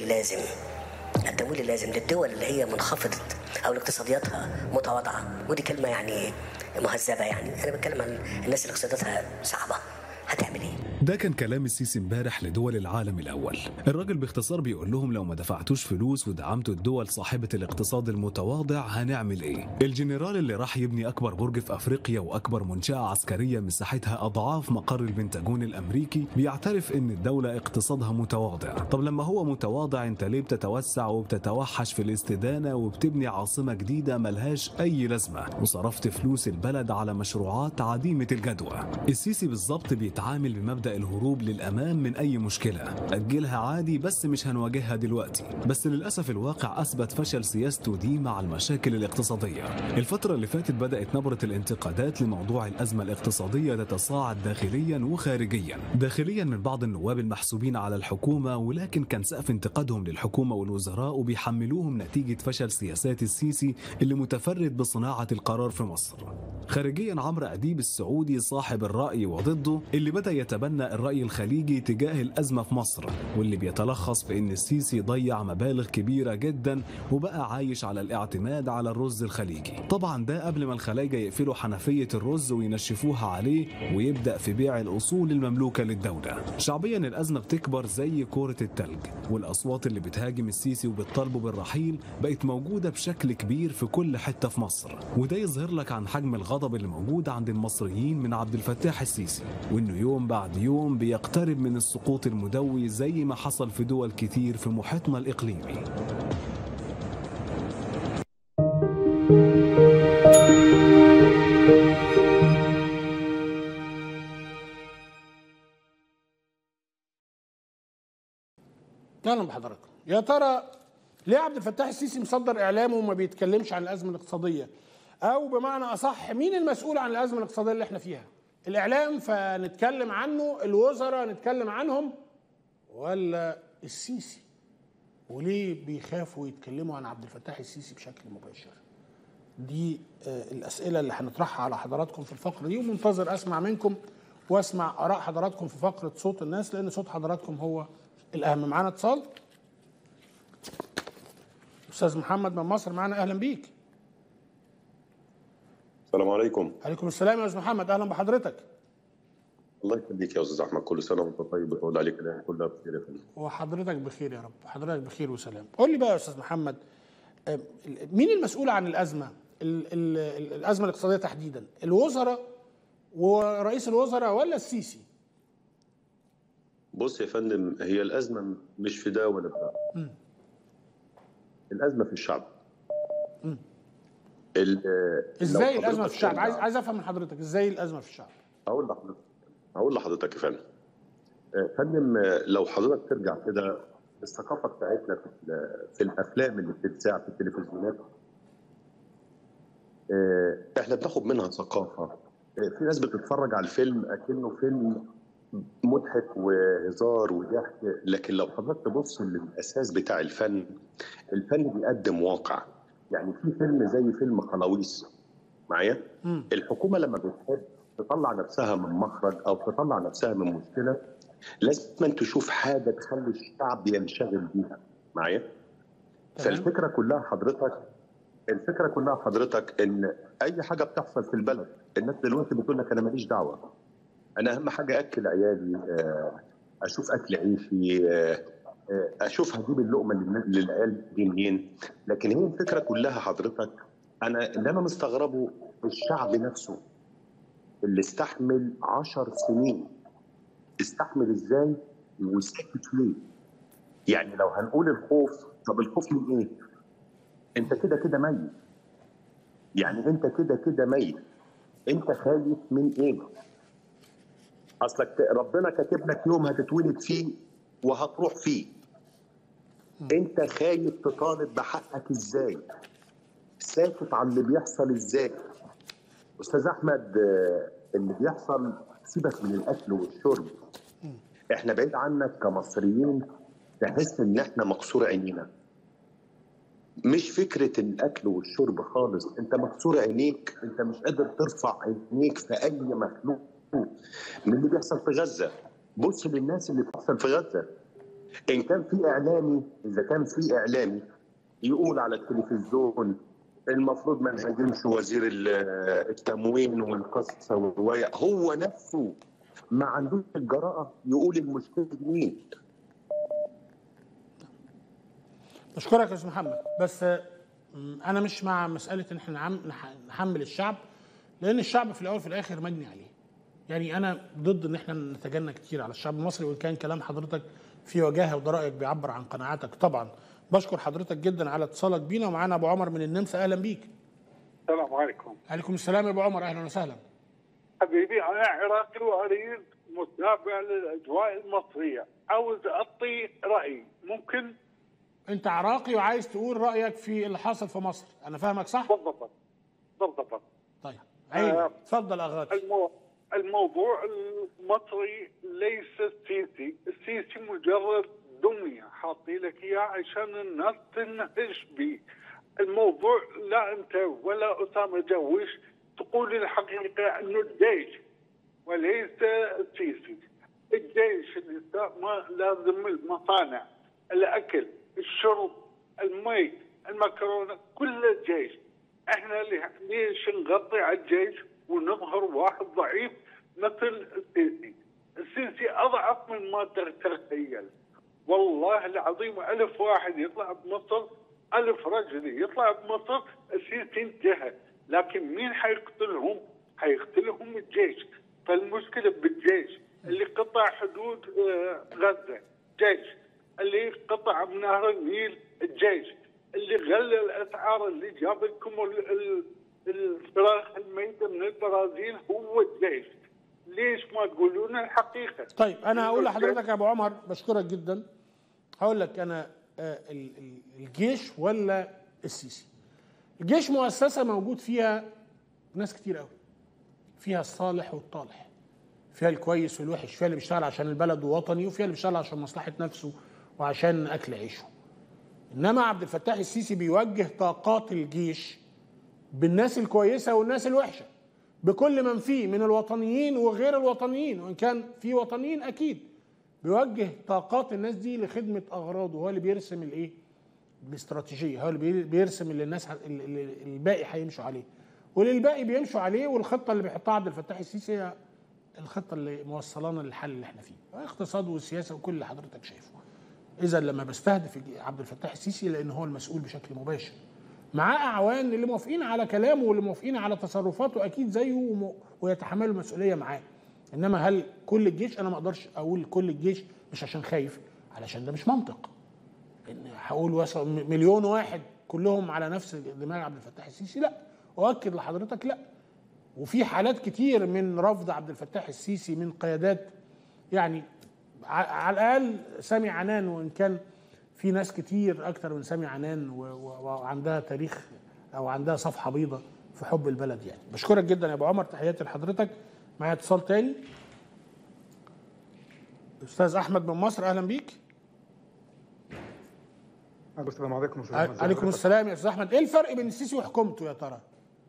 اللازم للدول اللي هي منخفضة أو اقتصادياتها متواضعة، ودي كلمة يعني مهذبة، يعني أنا بتكلم عن الناس اللي اقتصادياتها صعبة، هتعمل ايه؟ ده كان كلام السيسي امبارح لدول العالم الاول. الراجل باختصار بيقول لهم لو ما دفعتوش فلوس ودعمتوا الدول صاحبه الاقتصاد المتواضع هنعمل ايه؟ الجنرال اللي راح يبني اكبر برج في افريقيا واكبر منشاه عسكريه مساحتها اضعاف مقر البنتاجون الامريكي بيعترف ان الدوله اقتصادها متواضع. طب لما هو متواضع انت ليه بتتوسع وبتتوحش في الاستدانه وبتبني عاصمه جديده ملهاش اي لازمه وصرفت فلوس البلد على مشروعات عديمه الجدوى؟ السيسي بالظبط بيتعامل بمبدأ الهروب للأمام من أي مشكلة، أجلها عادي بس مش هنواجهها دلوقتي. بس للأسف الواقع أثبت فشل سياسته دي مع المشاكل الاقتصادية. الفترة اللي فاتت بدأت نبرة الانتقادات لموضوع الأزمة الاقتصادية تتصاعد داخليا وخارجيا. داخليا من بعض النواب المحسوبين على الحكومة، ولكن كان سقف انتقادهم للحكومة والوزراء وبيحملوهم نتيجة فشل سياسات السيسي اللي متفرد بصناعة القرار في مصر. خارجيا عمرو أديب السعودي صاحب الرأي وضده اللي بدأ يتبنى الرأي الخليجي تجاه الأزمة في مصر، واللي بيتلخص في إن السيسي ضيع مبالغ كبيرة جدا وبقى عايش على الاعتماد على الرز الخليجي. طبعا ده قبل ما الخلايجة يقفلوا حنفية الرز وينشفوها عليه ويبدأ في بيع الأصول المملوكة للدولة. شعبيا الأزمة بتكبر زي كورة التلج، والأصوات اللي بتهاجم السيسي وبتطالبه بالرحيل بقت موجودة بشكل كبير في كل حتة في مصر، وده يظهر لك عن حجم الغضب اللي موجود عند المصريين من عبد الفتاح السيسي، وإنه يوم بعد يوم بيقترب من السقوط المدوي زي ما حصل في دول كتير في محيطنا الإقليمي. اهلا بحضراتكم. يا ترى ليه عبد الفتاح السيسي مصدر اعلامه وما بيتكلمش عن الازمه الاقتصاديه؟ او بمعنى اصح مين المسؤول عن الازمه الاقتصاديه اللي احنا فيها؟ الاعلام فنتكلم عنه، الوزراء نتكلم عنهم، ولا السيسي؟ وليه بيخافوا يتكلموا عن عبد الفتاح السيسي بشكل مباشر؟ دي الاسئله اللي هنطرحها على حضراتكم في الفقره دي، ومنتظر اسمع منكم واسمع اراء حضراتكم في فقره صوت الناس، لان صوت حضراتكم هو الاهم. معانا اتصال. استاذ محمد من مصر معانا، اهلا بيك. السلام عليكم. عليكم السلام يا استاذ محمد، اهلا بحضرتك. الله يخليك يا استاذ احمد، كل سنه وانت طيب وتعود عليك الايام كلها بخير يا فندم. وحضرتك بخير يا رب، حضرتك بخير وسلام. قول لي بقى يا استاذ محمد، مين المسؤول عن الازمه الازمه الاقتصاديه تحديدا؟ الوزراء ورئيس الوزراء ولا السيسي؟ بص يا فندم، هي الازمه مش في ده ولا في ده. الازمه في الشعب. ازاي الازمه في الشعب؟ عايز افهم من حضرتك ازاي الازمه في الشعب. هقول لحضرتك يا فندم، لو حضرتك ترجع كده الثقافه بتاعتنا في الافلام اللي بتتذاع في التلفزيونات، احنا بناخد منها ثقافه. في ناس بتتفرج على الفيلم اكنه فيلم مضحك وهزار وضحك، لكن لو حضرتك تبص للاساس بتاع الفن بيقدم واقع. يعني في فيلم زي فيلم خلاويص معايا، الحكومه لما بتحب تطلع نفسها من مخرج او تطلع نفسها من مشكله لازم تشوف حاجه تخلي الشعب ينشغل بيها معايا. فالفكره كلها حضرتك ان اي حاجه بتحصل في البلد الناس دلوقتي بتقول لك انا ماليش دعوه، انا اهم حاجه اكل عيالي، اشوف اكل عيشي، اشوف هجيب اللقمه للعيال دي منين. لكن هي الفكره كلها حضرتك، اللي انا مستغربه الشعب نفسه اللي استحمل 10 سنين، استحمل ازاي وساكت ليه؟ يعني لو هنقول الخوف، طب الخوف من ايه؟ انت كده كده ميت. يعني انت كده كده ميت. انت خايف من ايه؟ اصلك ربنا كاتب لك يوم هتتولد فيه وهتروح فيه. انت خايف تطالب بحقك ازاي؟ ساكت عن اللي بيحصل ازاي؟ استاذ احمد، اللي بيحصل سيبك من الاكل والشرب. احنا بعيد عنك كمصريين تحس ان احنا مكسور عينينا. مش فكره الاكل والشرب خالص، انت مكسور عينيك، انت مش قادر ترفع عينيك في اي مخلوق من اللي بيحصل في غزه. بص للناس اللي بتحصل في غزه. ان كان في اعلامي، اذا كان في اعلامي يقول على التلفزيون المفروض ما نهاجمش وزير التموين والقصه والروايه، هو نفسه ما عندوش الجرأه يقول المشكله مين. بشكرك يا استاذ محمد، بس انا مش مع مساله ان احنا نحمل الشعب، لان الشعب في الاول وفي الاخر مجني عليه. يعني انا ضد ان احنا نتجنى كتير على الشعب المصري، وان كان كلام حضرتك في وجاهه وده رايك بيعبر عن قناعاتك طبعا. بشكر حضرتك جدا على اتصالك بينا، ومعانا ابو عمر من النمسا. اهلا بيك. السلام عليكم. عليكم السلام يا ابو عمر، اهلا وسهلا. حبيبي انا عراقي واريد متابع للاجواء المصريه، عاوز اعطي رايي، ممكن؟ انت عراقي وعايز تقول رايك في اللي حاصل في مصر، انا فاهمك صح؟ بالضبط. طيب عيني، اتفضل اغاثي. الموضوع المصري ليس السيسي، السيسي مجرد دميه حاطي لك اياه عشان الناس تنهش بيه. الموضوع لا انت ولا اسامه جويش تقول الحقيقه انه الجيش وليس السيسي. الجيش اللي ما لازم المصانع، الاكل، الشرب، المي، المكرونه، كل الجيش. احنا ليش نغطي على الجيش ونظهر واحد ضعيف مثل السيسي؟ السيسي اضعف من ما تتخيل. والله العظيم 1000 واحد يطلع بمصر، 1000 رجل يطلع بمصر، السيسي انتهى. لكن مين حيقتلهم؟ حيقتلهم الجيش. فالمشكله بالجيش اللي قطع حدود غزه، جيش اللي قطع بنهر النيل، الجيش اللي غلى الاسعار، اللي جاب لكم الفراخ الميته من البرازيل، هو الجيش. ليش ما تقولون الحقيقه؟ طيب انا هقول لحضرتك يا ابو عمر، بشكرك جدا. هقول لك انا الجيش ولا السيسي؟ الجيش مؤسسه موجود فيها ناس كتير قوي، فيها الصالح والطالح، فيها الكويس والوحش، فيها اللي بيشتغل عشان البلد ووطني، وفيها اللي بيشتغل عشان مصلحه نفسه وعشان اكل عيشه. انما عبد الفتاح السيسي بيوجه طاقات الجيش بالناس الكويسه والناس الوحشه، بكل من فيه من الوطنيين وغير الوطنيين، وان كان في وطنيين اكيد. بيوجه طاقات الناس دي لخدمه اغراضه، هو اللي بيرسم الايه؟ الاستراتيجيه، هو اللي بيرسم اللي الناس اللي الباقي هيمشوا عليه، واللي الباقي بيمشوا عليه. والخطه اللي بيحطها عبد الفتاح السيسي هي الخطه اللي موصلانا للحل اللي احنا فيه، الاقتصاد والسياسه وكل اللي حضرتك شايفه. اذا لما بستهدف عبد الفتاح السيسي لان هو المسؤول بشكل مباشر، معاه اعوان اللي موافقين على كلامه واللي موافقين على تصرفاته اكيد زيه ويتحملوا المسؤوليه معاه. انما هل كل الجيش؟ انا ما اقدرش اقول كل الجيش، مش عشان خايف، علشان ده مش منطق. ان هقول مليون واحد كلهم على نفس دماغ عبد الفتاح السيسي، لا. واكد لحضرتك لا. وفي حالات كتير من رفض عبد الفتاح السيسي من قيادات، يعني على الاقل سامي عنان، وان كان في ناس كتير اكتر من سامي عنان وعندها تاريخ او عندها صفحه بيضاء في حب البلد. يعني بشكرك جدا يا ابو عمر، تحياتي لحضرتك. معايا اتصال تاني، استاذ احمد من مصر. اهلا بيك. السلام عليكم. عليكم السلام يا استاذ احمد. ايه الفرق بين السيسي وحكومته يا ترى؟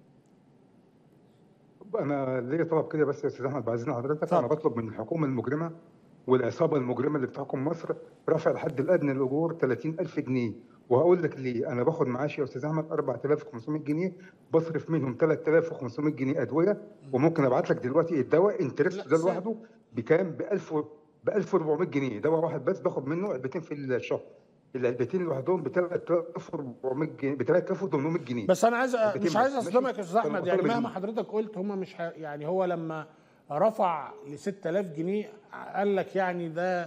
انا ليا طلب كده بس يا استاذ احمد، بعزين حضرتك. انا بطلب من الحكومه المجرمه والعصابه المجرمه اللي بتحكم مصر رفع الحد الادنى للاجور 30,000 جنيه. وهقول لك ليه. انا باخد معاشي يا استاذ احمد 4500 جنيه، بصرف منهم 3500 جنيه ادويه، وممكن ابعت لك دلوقتي الدواء انترست ده لوحده بكام؟ ب 1400 جنيه. دواء واحد بس باخد منه علبتين في الشهر. العلبتين لوحدهم ب 3400 جنيه، ب 3800 جنيه. بس انا مش عايز اصدمك يا استاذ احمد، يعني مهما حضرتك قلت هم مش يعني هو لما رفع ل 6000 جنيه قال لك يعني ده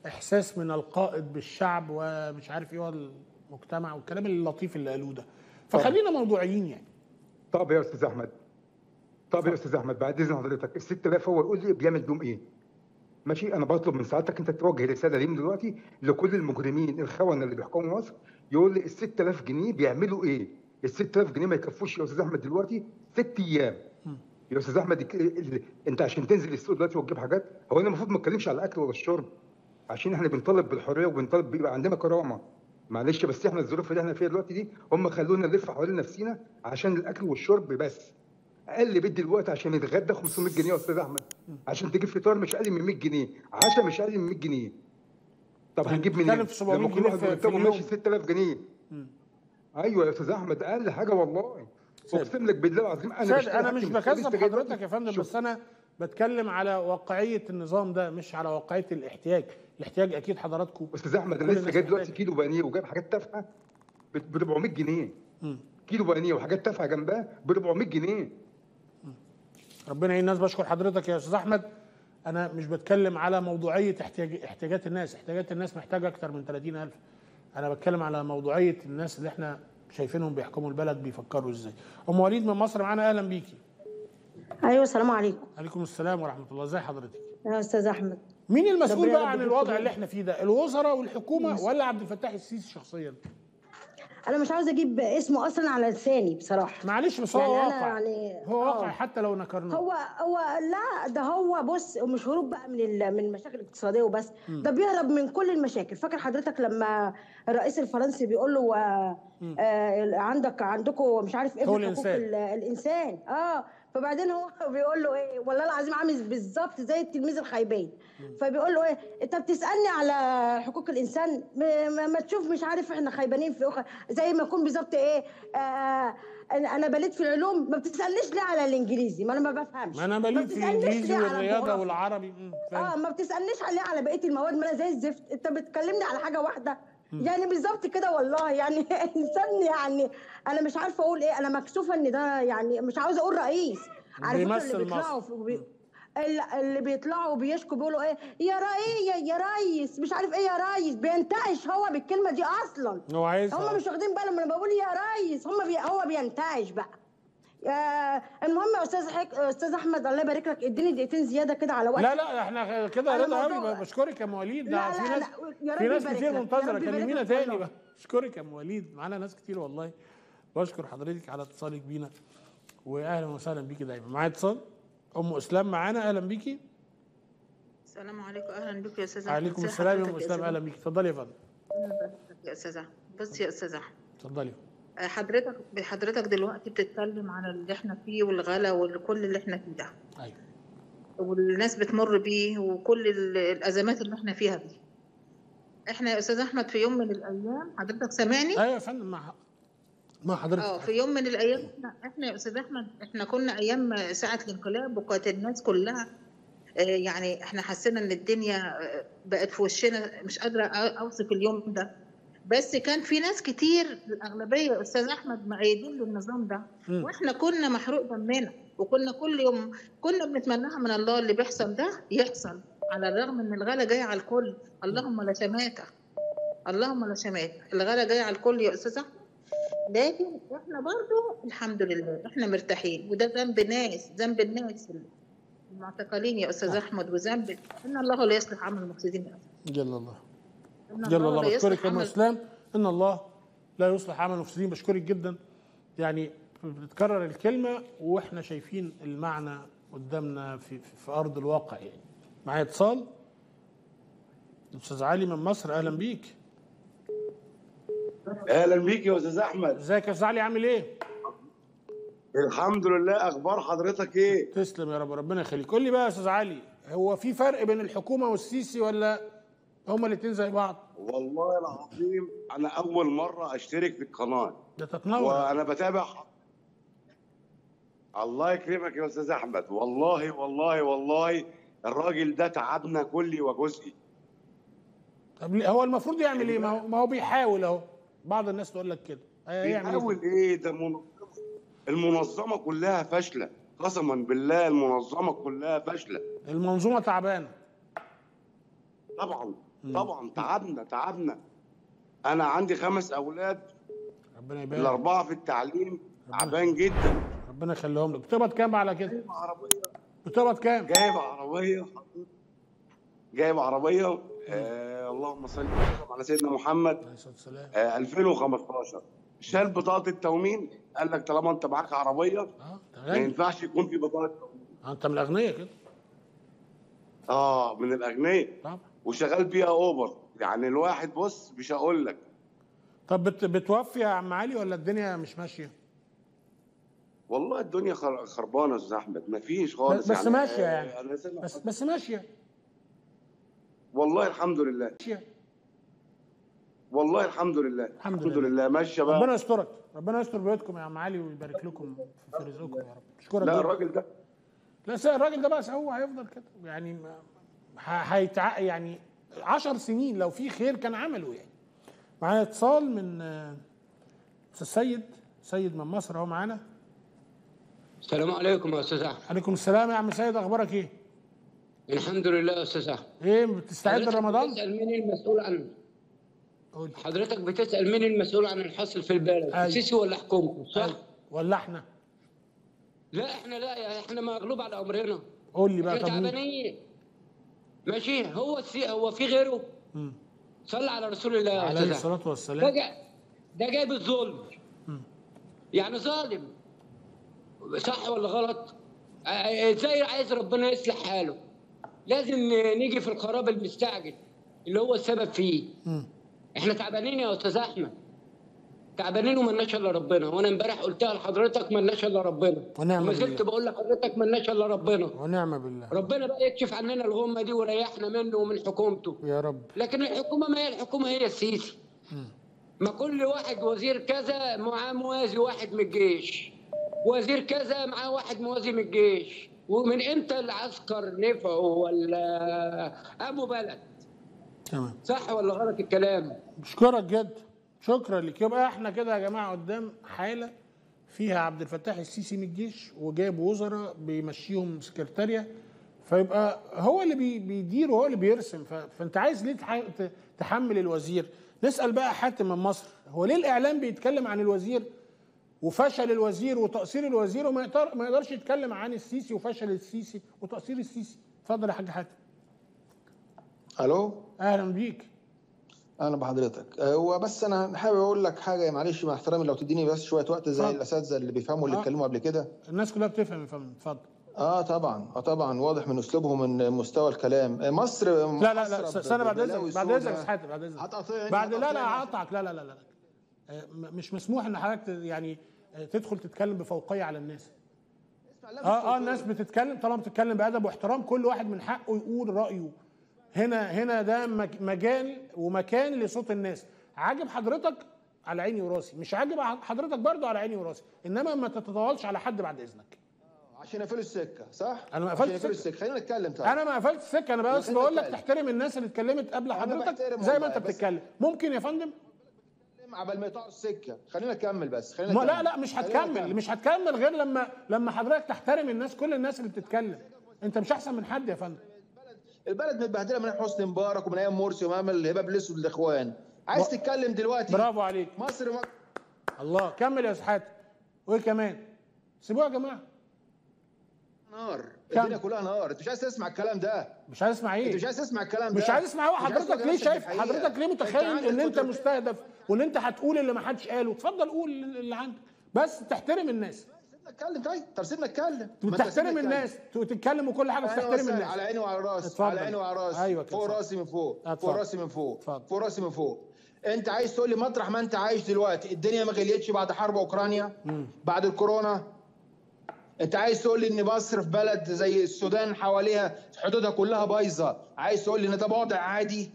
احساس من القائد بالشعب ومش عارف ايه والمجتمع والكلام اللطيف اللي قالوه ده. فخلينا موضوعيين يعني. طب يا استاذ احمد بعد اذن حضرتك، ال 6000 هو يقول لي بيعمل بيهم ايه؟ ماشي، انا بطلب من سعادتك انت توجه رساله ليهم دلوقتي لكل المجرمين الخونه اللي بيحكموا مصر، يقول لي ال 6000 جنيه بيعملوا ايه؟ ال 6000 جنيه ما يكفوش يا استاذ احمد دلوقتي 6 ايام. يا استاذ احمد انت عشان تنزل السوق دلوقتي وتجيب حاجات، هو انا المفروض ما اتكلمش على الاكل ولا الشرب، عشان احنا بنطالب بالحريه وبنطالب بيبقى عندنا كرامه. معلش بس احنا الظروف اللي احنا فيها دلوقتي دي هم خلونا نلف حوالين نفسينا عشان الاكل والشرب بس. اقل بيت دلوقتي عشان يتغدى 500 جنيه يا استاذ احمد، عشان تجيب فطار مش اقل من 100 جنيه، عشاء مش اقل من 100 جنيه. طب هنجيب منين؟ لما كل واحد مرتبه ماشي 6000 جنيه. ايوه يا استاذ احمد اقل حاجه والله. اقسم لك بالله العظيم انا مش بكذب حضرتك يا فندم، بس انا بتكلم على واقعيه النظام ده مش على واقعيه الاحتياج. الاحتياج اكيد حضراتكم. استاذ احمد انا لسه جايب دلوقتي كيلو بانيه وجايب حاجات تافهه ب 400 جنيه. كيلو بانيه وحاجات تافهه جنبها ب 400 جنيه. ربنا يعين الناس. بشكر حضرتك يا استاذ احمد. انا مش بتكلم على موضوعيه احتياجات الناس. احتياجات الناس محتاجه اكتر من 30,000. انا بتكلم على موضوعيه الناس اللي احنا شايفينهم بيحكموا البلد بيفكروا ازاي. ام وليد من مصر معانا، اهلا بيكي. ايوه السلام عليكم. عليكم السلام ورحمه الله. ازي حضرتك يا استاذ احمد؟ مين المسؤول بقى عن الوضع اللي احنا فيه ده؟ الوزراء والحكومه ولا عبد الفتاح السيسي شخصيا؟ انا مش عاوزه اجيب اسمه اصلا على لساني بصراحه. معلش بس هو واقع. هو واقع حتى لو نكرناه. هو لا ده هو بص مش هروب بقى من المشاكل الاقتصاديه وبس، ده بيهرب من كل المشاكل. فاكر حضرتك لما الرئيس الفرنسي بيقول له عندكم مش عارف ايه في حقوق الانسان. فبعدين هو بيقول له ايه، والله العظيم عامل بالظبط زي التلميذ الخايبين. فبيقول له ايه، انت بتسالني على حقوق الانسان، ما تشوف مش عارف احنا خايبانين في زي ما يكون بالظبط ايه. انا بليت في العلوم، ما بتسالنيش ليه على الانجليزي؟ ما انا ما بفهمش. ما انا بليت في الانجليزي والرياضه والعربي. ما بتسالنيش ليه على بقيه المواد؟ ما انا زي الزفت. انت بتكلمني على حاجه واحده يعني بالظبط كده والله. يعني انسان يعني انا مش عارفه اقول ايه. انا مكسوفه ان ده يعني مش عاوزه اقول رئيس. على فكره اللي بيطلعوا وبيشكوا بيقولوا ايه يا ريس مش عارف ايه يا ريس، بينتعش هو بالكلمه دي اصلا. هو عايز هم مش واخدين بالهم من انا بقول يا ريس. هو بينتعش بقى. المهم يا استاذ احمد الله يبارك لك، اديني دقيقتين زياده كده على وقت. لا احنا كده رضا قوي. بشكرك يا ام وليد. ده في ناس كتير منتظره. كلمينا تاني بقى. بشكرك يا ام وليد، معانا ناس كتير والله. بشكر حضرتك على اتصالك بينا واهلا وسهلا بيكي دايما. معايا اتصال ام اسلام معانا، اهلا بيكي. السلام عليكم. اهلا بك يا استاذ احمد. عليكم السلام يا ام اسلام، اهلا بيكي. اتفضلي يا فندم. يا استاذ احمد بص يا استاذ احمد، اتفضلي. حضرتك دلوقتي بتتكلم عن اللي احنا فيه والغلا وكل اللي احنا فيه ده. ايوه. والناس بتمر بيه وكل الازمات اللي احنا فيها دي. احنا يا استاذ احمد في يوم من الايام، حضرتك سامعني؟ ايوه يا فندم مع حضرتك. في يوم من الايام احنا يا استاذ احمد، احنا كنا ايام ساعه الانقلاب وكانت الناس كلها يعني احنا حسينا ان الدنيا بقت في وشنا. مش قادره اوصف اليوم ده، بس كان في ناس كتير الاغلبيه يا استاذ احمد مؤيدين للنظام ده. واحنا كنا محروق دمنا، وكنا كل يوم كنا بنتمناها من الله اللي بيحصل ده يحصل، على الرغم ان الغلا جاي على الكل. اللهم لا شماتة، اللهم لا شماتة. الغلا جاي على الكل يا استاذ احمد، لكن احنا برضو الحمد لله احنا مرتاحين. وده ذنب الناس المعتقلين يا استاذ احمد، وذنب ان الله لا يصلح عمل المفسدين. جل الله بشكرك يا ام اسلام. ان الله لا يصلح عمل المفسدين. بشكرك جدا. يعني بتتكرر الكلمه واحنا شايفين المعنى قدامنا في ارض الواقع. يعني معايا اتصال استاذ علي من مصر، اهلا بيك. اهلا بيك يا استاذ احمد. ازيك يا استاذ علي، عامل ايه؟ الحمد لله. اخبار حضرتك ايه؟ تسلم يا رب، ربنا يخليك. قول لي بقى يا استاذ علي، هو في فرق بين الحكومه والسيسي ولا هما الاثنين زي بعض؟ والله العظيم انا اول مره اشترك في القناه. ده تتنور. وانا بتابع. الله يكرمك يا استاذ احمد. والله والله والله الراجل ده تعبنا كلي وجزئي. طب هو المفروض يعمل ايه؟ ما هو بيحاول اهو. بعض الناس تقول لك كده. بيحاول ايه؟ ده المنظمه كلها فاشله، قسما بالله المنظمه كلها فاشله. المنظومه تعبانه طبعا. طبعا تعبنا. انا عندي 5 اولاد، ربنا يبارك. ال4 في التعليم، تعبان جدا. ربنا يخليهم لك. بتقبض كام على كده؟ جايب عربيه. بتقبض كام؟ جايب عربيه اللهم صل وسلم على سيدنا محمد. 2015 شال بطاقه التومين، قال لك طالما انت معاك عربيه ما ينفعش يكون في بطاقه تومين. انت من الاغنياء كده. من الاغنياء طبعا. وشغال بيها اوبر، يعني الواحد بص مش هقول لك. طب بتوفي يا عم علي ولا الدنيا مش ماشيه؟ والله الدنيا خربانه يا استاذ احمد، مفيش خالص. بس يعني ماشيه يعني. بس ماشيه. والله الحمد لله. والله الحمد لله ماشيه بقى. ربنا يسترك، ربنا يستر بيوتكم يا عم علي ويبارك لكم في رزقكم يا رب. اشكرك. لا الراجل ده، لا الراجل ده بقى هو هيفضل كده يعني يعني 10 سنين لو في خير كان عمله يعني. معانا اتصال من استاذ سيد من مصر اهو معانا. السلام عليكم يا استاذ احمد. عليكم السلام يا عم سيد، اخبارك ايه؟ الحمد لله يا استاذ احمد. ايه بتستعد لرمضان؟ بتسال مين المسؤول عن حضرتك بتسال مين المسؤول عن الحصل في البلد؟ السيسي ولا حكومته صح؟ ولا احنا؟ لا احنا مغلوب على امرنا. قول لي بقى. احنا تعبانين ماشي. هو في غيره؟ صلى على رسول الله عليه الصلاه والسلام. ده جايب الظلم. يعني ظالم، صح ولا غلط؟ ازاي عايز ربنا يصلح حاله؟ لازم نيجي في الخراب المستعجل اللي هو السبب فيه. احنا تعبانين يا استاذ احمد، تعبانين ومالناش الا ربنا. وانا امبارح قلتها لحضرتك مالناش الا ربنا، وما زلت بقول لحضرتك مالناش الا ربنا. ونعم بالله. ربنا بقى يكشف عننا الغمه دي ويريحنا منه ومن حكومته يا رب. لكن الحكومه، ما هي الحكومه هي السيسي. ما كل واحد وزير كذا معاه موازي واحد من الجيش، وزير كذا معاه واحد موازي من الجيش. ومن امتى العسكر نفعوا ولا قاموا بلد؟ تمام. صح ولا غلط الكلام؟ بشكرك جدا، شكرا لك. يبقى احنا كده يا جماعه قدام حاله فيها عبد الفتاح السيسي من الجيش وجايب وزراء بيمشيهم سكرتاريه، فيبقى هو اللي بيدير وهو اللي بيرسم. فانت عايز ليه تحمل الوزير؟ نسال بقى حاتم من مصر، هو ليه الاعلام بيتكلم عن الوزير وفشل الوزير وتقصير الوزير وما يقدرش يتكلم عن السيسي وفشل السيسي وتقصير السيسي؟ اتفضل يا حاج حاتم. الو، اهلا بيك. اهلا بحضرتك. هو بس انا حابب اقول لك حاجه، معلش مع احترامي لو تديني بس شويه وقت زي الاساتذه اللي بيفهموا اللي اتكلموا قبل كده. الناس كلها بتفهم يا فندم، اتفضل. طبعا واضح من اسلوبهم من مستوى الكلام. مصر لا استنى بعد اذنك بعد اذنك بعد اذنك بعد لا هقطعك. لا مش مسموح ان حضرتك يعني تدخل تتكلم بفوقيه على الناس. الناس بتتكلم، طالما بتتكلم بادب واحترام كل واحد من حقه يقول رايه. هنا ده مجال ومكان لصوت الناس. عاجب حضرتك على عيني وراسي، مش عاجب حضرتك برضه على عيني وراسي، انما ما تتطاولش على حد بعد اذنك. عشان قفلوا السكه صح؟ انا ما قفلتش السكه. خلينا نتكلم. طيب انا ما قفلتش السكه، انا بس بقول لك تحترم الناس اللي اتكلمت قبل حضرتك زي ما انت بتتكلم. ممكن يا فندم قبل ما يقطعوا السكه خلينا نكمل بس. لا مش هتكمل غير لما حضرتك تحترم الناس، كل الناس اللي بتتكلم. انت مش احسن من حد يا فندم. البلد متبهدله من حسني مبارك ومن ايام مرسي ومن الهباب الاسود للاخوان. عايز تتكلم دلوقتي؟ برافو عليك. مصر الله. كمل يا استاذ حاتم. وايه كمان؟ سيبوها يا جماعه. نار، الدنيا كلها نار. انت مش عايز تسمع الكلام ده. مش عايز اسمع ايه؟ انت مش عايز تسمع الكلام ده. مش عايز اسمع. هو حضرتك ليه شايف؟ حضرتك ليه متخيل ان انت مستهدف وان انت هتقول اللي ما حدش قاله؟ اتفضل قول اللي عندك بس تحترم الناس. سيبنا نتكلم. طيب سيبنا نتكلم. تحترم الناس وتتكلم وكل حاجه تحترم الناس. على عيني وعلى راسي. على عيني وعلى راسي. ايوه فوق راسي من فوق. فوق راسي من فوق. فوق راسي من فوق. انت عايز تقول لي مطرح ما انت عايش دلوقتي الدنيا ما غليتش بعد حرب اوكرانيا؟ بعد الكورونا؟ انت عايز تقول لي ان مصر في بلد زي السودان حواليها حدودها كلها بايظه، عايز تقول لي ان ده وضع عادي؟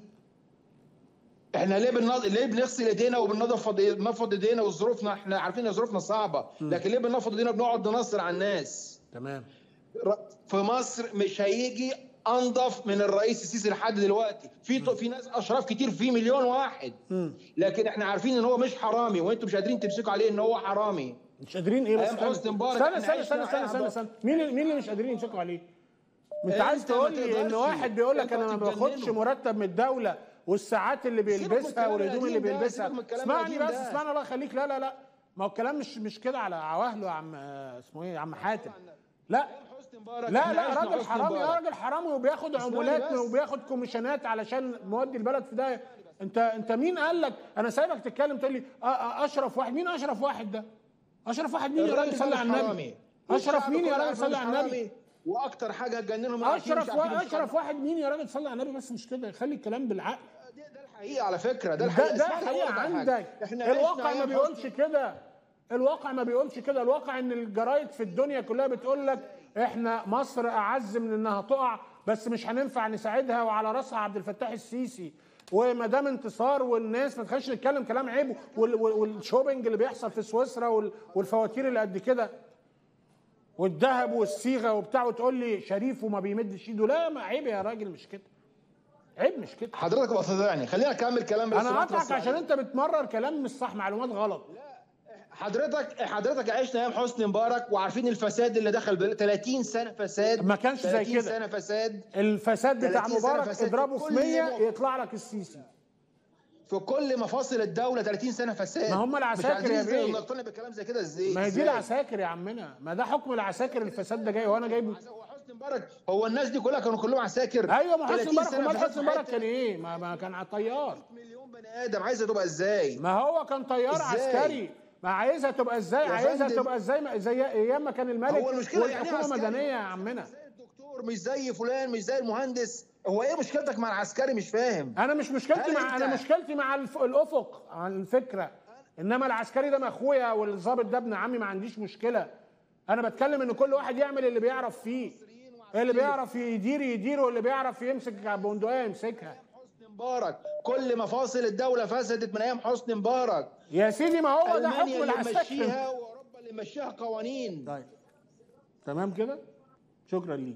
احنا ليه بنغسل ايدينا وبننفض ايدينا وظروفنا، احنا عارفين ان ظروفنا صعبه، لكن ليه بننفض ايدينا وبنقعد ننصر على الناس؟ تمام. في مصر مش هيجي انضف من الرئيس السيسي لحد دلوقتي. في ناس اشراف كتير، في مليون واحد، لكن احنا عارفين ان هو مش حرامي، وانتم مش قادرين تمسكوا عليه ان هو حرامي. مش قادرين ايه؟ بس استنى مين اللي مش قادرين يمسكوا عليه؟ انت عايز تقول لي ان واحد بيقول لك انا ما باخدش مرتب من الدوله والساعات اللي بيلبسها والهدوم اللي بيلبسها. اسمعني بس، ده. اسمعني الله يخليك. لا لا لا، ما هو الكلام مش كده على عواهله يا عم اسمه ايه يا عم حاتم. لا لا لا، راجل حرامي، راجل حرامي وبياخد عمولات وبياخد كوميشنات علشان مودي البلد في ده. انت مين قال لك؟ انا سايبك تتكلم تقول لي اشرف واحد. مين اشرف واحد ده؟ اشرف واحد مين يا راجل؟ صلي على النبي. اشرف مين يا راجل؟ صلي على النبي. واكتر حاجه هتجننهم اشرف واحد مين يا راجل؟ صلي على النبي. بس مش كده، خلي الكلام بالعقل. ده الحقيقه على فكره، ده الحقيقه. ده حقيقه عندك. الواقع ما بيقولش كده. الواقع ما بيقولش كده. الواقع ان الجرايد في الدنيا كلها بتقول لك احنا مصر اعز من انها تقع، بس مش هننفع نساعدها، وعلى راسها عبد الفتاح السيسي، وما دام انتصار والناس ما تخليش نتكلم كلام عيب، والشوبينج اللي بيحصل في سويسرا والفواتير اللي قد كده والذهب والصيغه وبتاع، وتقول لي شريف وما بيمدش ايده. لا، ما عيب يا راجل، مش كده. عيب مش كده. حضرتك بتفضحني، خلينا اكمل كلام بس. انا قاطعك عشان انت بتمرر كلام مش صح، معلومات غلط. حضرتك عشنا ايام حسني مبارك وعارفين الفساد اللي دخل 30 سنه فساد. ما كانش زي كده. 30 سنه فساد. الفساد بتاع مبارك اضربه في 100 يطلع لك السيسي. في كل مفاصل الدوله 30 سنه فساد. ما هم العساكر يا بيه. مش نقتنع بالكلام زي كده ازاي؟ ما هي دي العساكر يا عمنا، ما ده حكم العساكر. الفساد ده جاي وانا جايبه. حسني مبارك هو الناس دي كلها كانوا كلهم عساكر. ايوه، ما حسني مبارك. امال حسني مبارك كان ايه؟ ما كان على طيار. مليون بني ادم عايزه تبقى ازاي؟ ما هو كان طيار عسكري. ما عايزها تبقى ازاي؟ عايزها تبقى ازاي؟ زي ايام ما كان الملك. هو المشكله يعني والحكومه مدنيه يا عمنا. زي الدكتور، مش زي فلان، مش زي المهندس. هو ايه مشكلتك مع العسكري؟ مش فاهم. انا مش مشكلتي مع انا مشكلتي مع الافق، عن الفكره. انما العسكري ده اخويا والظابط ده ابن عمي، ما عنديش مشكله. انا بتكلم ان كل واحد يعمل اللي بيعرف فيه. اللي بيعرف يدير واللي بيعرف يمسك بندقيه يمسكها. حسني مبارك كل مفاصل الدوله فسدت من ايام حسني مبارك يا سيدي. ما هو ده حكم العساكر. واوروبا اللي مشيها قوانين. طيب تمام كده، شكرا ليك.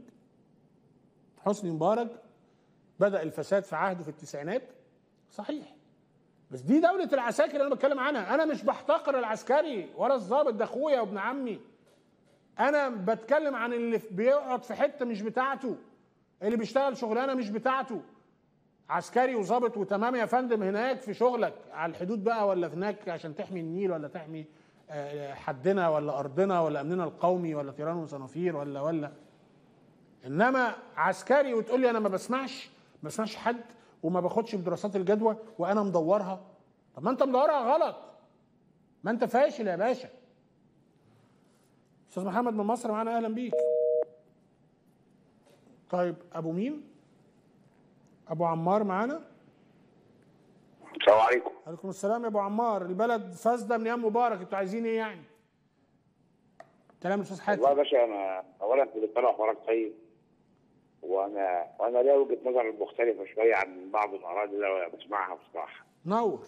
حسني مبارك بدأ الفساد في عهده في التسعينات، صحيح، بس دي دولة العساكر اللي انا بتكلم عنها. انا مش بحتقر العسكري ولا الضابط، ده اخويا وابن عمي. انا بتكلم عن اللي بيقعد في حته مش بتاعته، اللي بيشتغل شغلانه مش بتاعته. عسكري وظابط وتمام يا فندم هناك في شغلك على الحدود بقى، ولا هناك عشان تحمي النيل، ولا تحمي حدنا ولا ارضنا ولا امننا القومي، ولا طيران وصنافير ولا. انما عسكري وتقول لي انا ما بسمعش حد وما باخدش بدراسات الجدوى وانا مدورها. طب ما انت مدورها غلط، ما انت فاشل يا باشا. استاذ محمد من مصر معانا، اهلا بيك. طيب ابو مين؟ ابو عمار معانا. السلام عليكم. وعليكم السلام يا ابو عمار. البلد فاسده من ايام مبارك، انتوا عايزين ايه يعني؟ كلام الاستاذ حاتم. والله يا باشا، انا اولا كنت بتابع حوارات طيب، وانا ليا وجهه نظر مختلفه شويه عن بعض الاراء اللي بسمعها بصراحه. نور.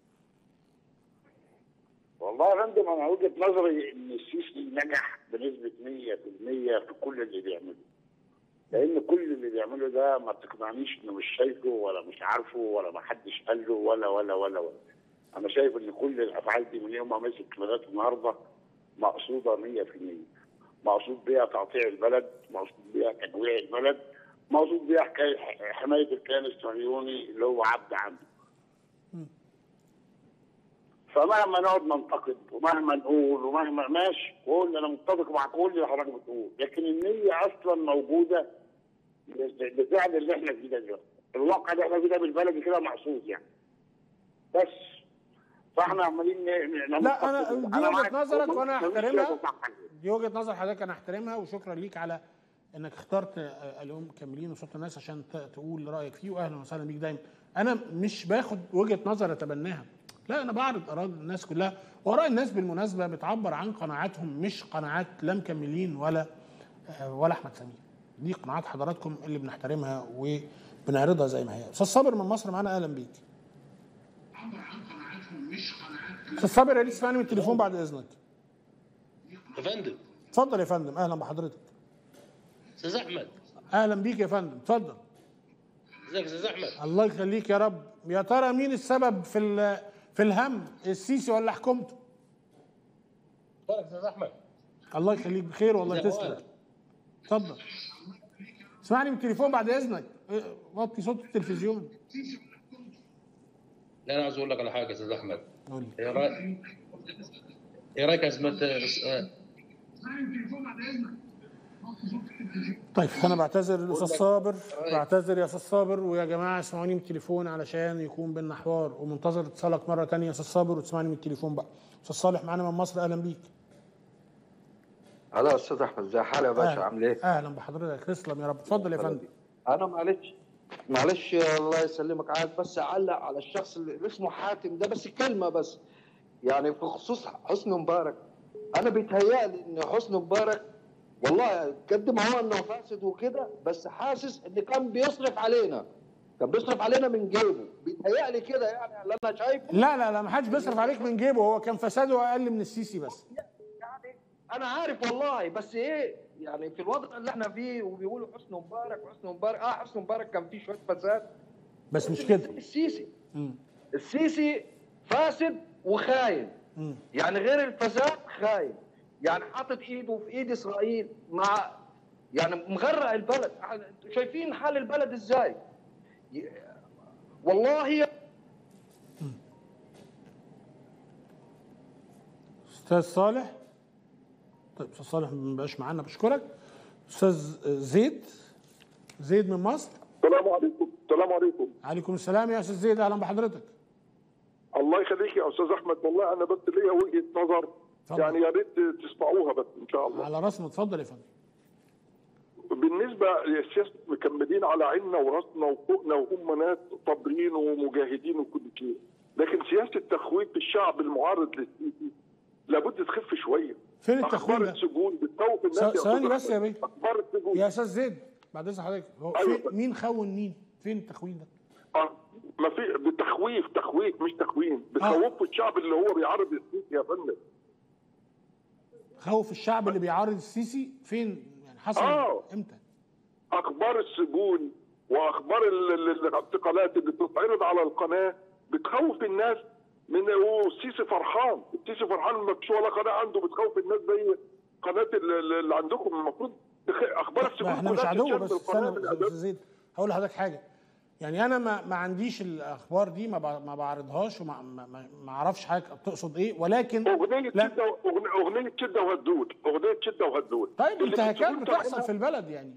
والله يا فندم، انا وجهه نظري ان السيسي نجح بنسبه 100% في كل اللي بيعمله. لان كل اللي بيعمله ده ما تقنعنيش انه مش شايفه ولا مش عارفه ولا ما حدش قال له ولا ولا ولا ولا. انا شايف ان كل الافعال دي من يوم ما مسك لغايه النهارده مقصوده 100%. مقصود بيها تقطيع البلد، مقصود بيها تجويع البلد، مقصود بيها حمايه الكيان الصهيوني اللي هو عبد عنده. فمهما نقعد ننتقد ومهما نقول ومهما ماشي، وقول انا متفق مع كل اللي حضرتك بتقول، لكن النيه اصلا موجوده بالفعل اللي احنا فيه ده دلوقتي. الواقع اللي احنا فيه ده بالبلدي كده مقصود يعني. بس فاحنا عمالين لا، انا دي وجهه نظرك وانا احترمها. دي وجهه نظر حضرتك انا احترمها، وشكرا ليك على انك اخترت اليوم كاملين وصوت الناس عشان تقول رايك فيه، واهلا وسهلا بيك دايما. انا مش باخد وجهه نظر اتبناها، لا، انا بعرض اراء الناس كلها، واراء الناس بالمناسبه بتعبر عن قناعاتهم، مش قناعات لا مكملين ولا احمد سمير. دي قناعات حضراتكم اللي بنحترمها وبنعرضها زي ما هي. استاذ صابر من مصر معانا، اهلا بيك. استاذ صابر يا ريت تسمعني من التليفون بعد اذنك. يا فندم. اتفضل يا فندم، اهلا بحضرتك. استاذ احمد. اهلا بيك يا فندم، اتفضل. ازيك يا استاذ احمد؟ الله يخليك يا رب. يا ترى مين السبب في الهم، السيسي ولا حكومته؟ اتفضل يا استاذ احمد. الله يخليك، بخير والله، تسلم. اتفضل. اسمعني من التليفون بعد اذنك، وطي صوت التلفزيون. لا انا عايز اقول لك على حاجه يا استاذ احمد. قول لي. ايه رايك يا اسمه؟ طيب انا بعتذر الاستاذ صابر، بعتذر يا استاذ صابر، ويا جماعه اسمعوني من التليفون علشان يكون بينا حوار، ومنتظر اتصالك مره ثانيه يا استاذ صابر وتسمعني من التليفون بقى. استاذ صالح معانا من مصر، اهلا بيك. هلا استاذ احمد، ازي حالك يا باشا؟ عامل ايه؟ اهلا بحضرتك، تسلم يا رب. اتفضل يا فندم. انا معلش الله يسلمك، عايز بس اعلق على الشخص اللي اسمه حاتم ده، بس كلمه بس، يعني بخصوص حسني مبارك. انا بيتهيألي ان حسني مبارك والله قد ما هو انه فاسد وكده، بس حاسس ان كان بيصرف علينا، كان بيصرف علينا من جيبه، بيتهيألي كده يعني اللي انا شايفه. لا ما حدش بيصرف عليك من جيبه، هو كان فساده اقل من السيسي بس. يعني انا عارف والله، بس ايه يعني في الوضع اللي احنا فيه وبيقولوا حسني مبارك حسني مبارك كان فيه شويه فساد، بس مش كده. السيسي فاسد وخاين، يعني غير الفساد خاين، يعني حاطط ايده في ايد اسرائيل، مع يعني مغرق البلد. شايفين حال البلد ازاي والله. استاذ صالح، طيب استاذ صالح ما بقاش معانا، بشكرك. استاذ زيد من مصر. السلام عليكم. السلام عليكم. عليكم السلام يا استاذ زيد، اهلا بحضرتك. الله يخليك يا استاذ احمد، والله انا بس ليا وجهه نظر يعني يا ريت تسمعوها بس ان شاء الله. على راسنا، اتفضل يا فندم. بالنسبه للسياسه مكملين على عيننا وراسنا وفوقنا، وهم ناس صابرين ومجاهدين وكل شيء، لكن سياسه تخويف الشعب المعارض للسيسي لابد تخف شويه. فين التخويف ده؟ اخبار السجون بتخوف الناس. ثواني بس يا بيه. اخبار السجون يا استاذ زيد بعد اذن حضرتك، هو مين خون مين؟ فين التخوين ده؟ ما في تخويف مش تخوين، بتخوفوا الشعب اللي هو بيعارض السيسي يا فندم. خوف الشعب اللي بيعارض السيسي فين؟ يعني حصل امتى؟ اخبار السجون واخبار الاعتقالات اللي بتتعرض على القناه بتخوف الناس من، والسيسي فرحان، السيسي فرحان ما فيش ولا قناه عنده بتخوف الناس زي قناه اللي عندكم. المفروض اخبار السجون احنا مش عدو، بس استنى زيد هقول لحضرتك حاجه. يعني انا ما عنديش الاخبار دي، ما بعرضهاش وما ما اعرفش حضرتك تقصد ايه، ولكن اغنيه شده وهدود، اغنيه شده وهدود. طيب انتهاكات بتحصل في البلد يعني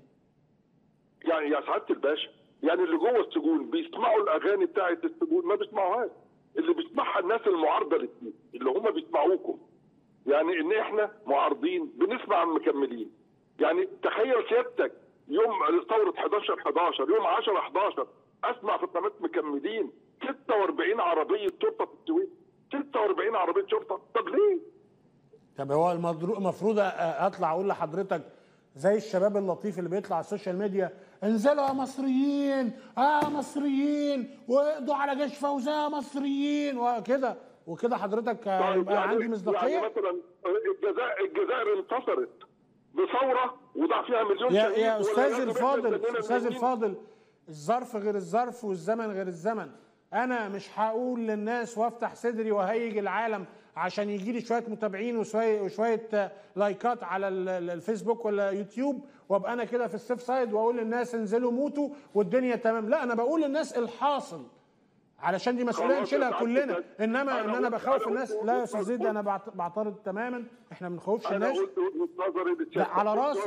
يا سعاده الباشا، يعني اللي جوه السجون بيسمعوا الاغاني بتاعه السجون؟ ما بيسمعوهاش. اللي بيسمعها الناس المعارضه للسيسي اللي هم بيسمعوكم، يعني ان احنا معارضين بنسمع مكملين. يعني تخيل سيادتك يوم ثوره 11/11 يوم 10/11 اسمع في قناه مكملين 46 عربيه شرطه في السويس، 46 عربيه شرطه. طب ليه؟ طب هو المفروض اطلع اقول لحضرتك زي الشباب اللطيف اللي بيطلع على السوشيال ميديا، انزلوا يا مصريين مصريين واقضوا على جيش فوزي يا مصريين وكده حضرتك يبقى عندي مصداقيه؟ يعني مثلا الجزائر انتصرت بثوره وضع فيها مليون شهيد. يا استاذ الفاضل الظرف غير الظرف والزمن غير الزمن. انا مش هقول للناس وافتح صدري وهيج العالم عشان يجي لي شويه متابعين وشويه لايكات على الفيسبوك ولا يوتيوب وابقى انا كده في السيف سايد واقول للناس انزلوا موتوا والدنيا تمام. لا، انا بقول للناس الحاصل علشان دي مسؤوليه نشيلها كلنا. انما ان انا بخوف الناس، لا يا استاذ زيد، انا بعترض تماما. احنا ما بنخوفش الناس. لا، على راسي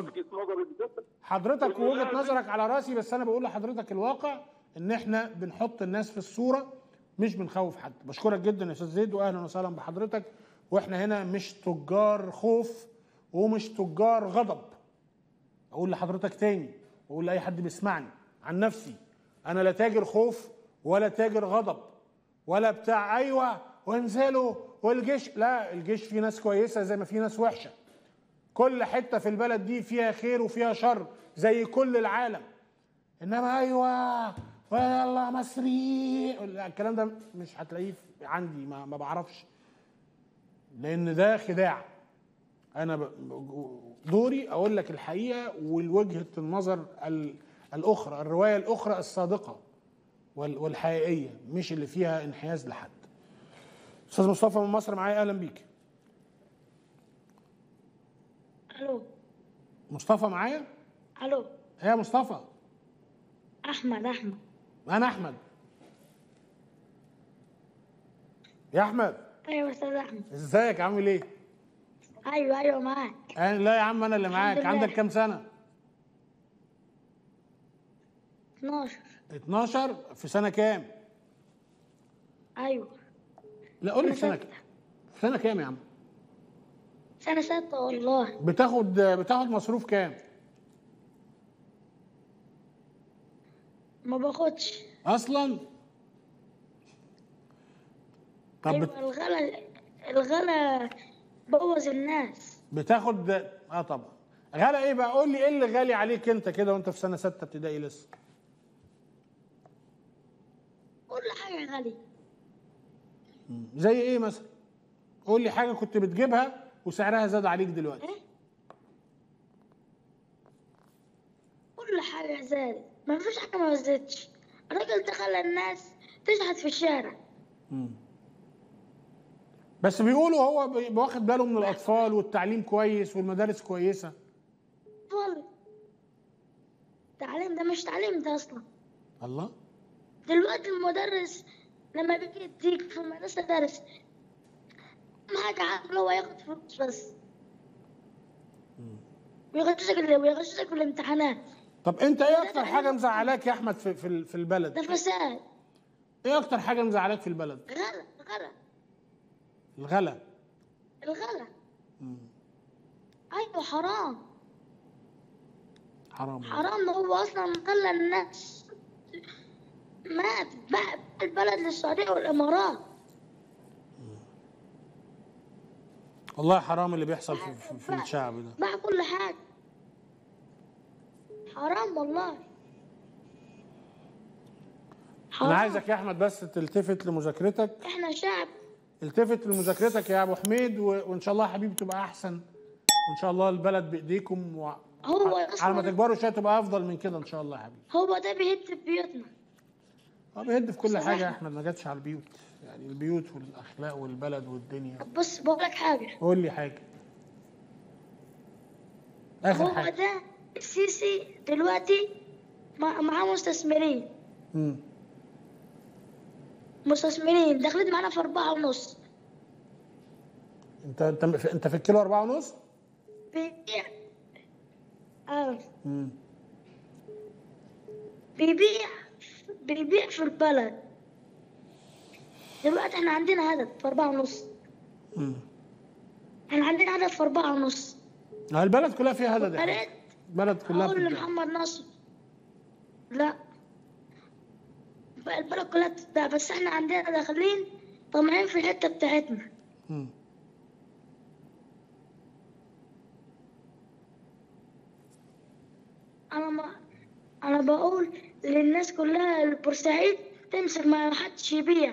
حضرتك ووجهه نظرك على راسي، بس انا بقول لحضرتك الواقع ان احنا بنحط الناس في الصوره، مش بنخوف حد. بشكرك جدا يا استاذ زيد واهلا وسهلا بحضرتك. واحنا هنا مش تجار خوف ومش تجار غضب. اقول لحضرتك تاني واقول لاي حد بيسمعني عن نفسي، انا لا تاجر خوف ولا تاجر غضب ولا بتاع ايوه وانزلوا والجيش. لا، الجيش فيه ناس كويسه زي ما فيه ناس وحشه. كل حته في البلد دي فيها خير وفيها شر زي كل العالم. انما ايوه والله مصري الكلام ده مش هتلاقيه عندي، ما بعرفش، لان ده خداع. انا دوري اقول لك الحقيقه والوجهه النظر الاخرى، الروايه الاخرى الصادقه والحقيقيه، مش اللي فيها انحياز لحد. استاذ مصطفى من مصر معايا، اهلا بيك. الو مصطفى معايا؟ الو يا مصطفى. احمد انا احمد. يا احمد. ايوه يا استاذ احمد. ازيك عامل ايه؟ ايوه معاك. لا يا عم انا اللي معاك. عندك كام سنه؟ 12. 12 في سنه كام؟ ايوه. لا قول لي في سنه كام؟ في سنه كام يا عم؟ سنه 6 والله. بتاخد مصروف كام؟ ما باخدش اصلا. طب أيوة الغلا بوظ الناس. بتاخد طبعا. غلا ايه بقى؟ قول لي ايه اللي غالي عليك انت كده وانت في سنه 6 ابتدائي لسه؟ كل حاجه غاليه. زي ايه مثلا؟ قول لي حاجه كنت بتجيبها وسعرها زاد عليك دلوقتي. كل حاجه زادت، ما فيش حاجه ما زادتش. الراجل ده خلى الناس تشحت في الشارع. بس بيقولوا هو واخد باله من الاطفال والتعليم كويس والمدارس كويسه. والله التعليم ده مش تعليم ده اصلا. الله. دلوقتي المدرس لما بيجي يديك في المدرسه درس اهم حاجه عقله هو ياخد فلوس بس. ويغششك في الامتحانات. طب انت ايه اكتر حاجه مزعلاك يا احمد في البلد؟ ده فساد. ايه اكتر حاجه مزعلاك في البلد؟ الغلا. ايوه حرام. حرام هو اصلا خلى الناس مات باع البلد للسعوديه والامارات. والله حرام اللي بيحصل في الشعب ده. باع كل حاجه. حرام والله. انا عايزك يا احمد بس تلتفت لمذاكرتك. احنا شعب. التفت لمذاكرتك يا ابو حميد وان شاء الله يا حبيبي تبقى احسن. وان شاء الله البلد بايديكم هو على ما تكبروا شويه تبقى افضل من كده ان شاء الله يا حبيبي. هو ده بيهد في بيوتنا. بيهد في كل حاجه يا احمد، ما جاتش على البيوت. يعني البيوت والاخلاق والبلد والدنيا. بص بقول لك حاجه. قول لي حاجه. اخر حاجه. هو ده السيسي دلوقتي معاه مستثمرين. مستثمرين داخلين معانا في 4.5. انت في الكيلو 4.5؟ بيبيع في البلد. دلوقتي احنا عندنا هدف في 4.5. احنا عندنا هدف في 4.5. البلد كلها فيها هدف. البلد كلها. اقول لمحمد نصر لا البلد كلها بتتباع، بس احنا عندنا داخلين طمعين في الحته بتاعتنا. انا بقول للناس كلها البورسعيد تمسك ما حدش يبيع.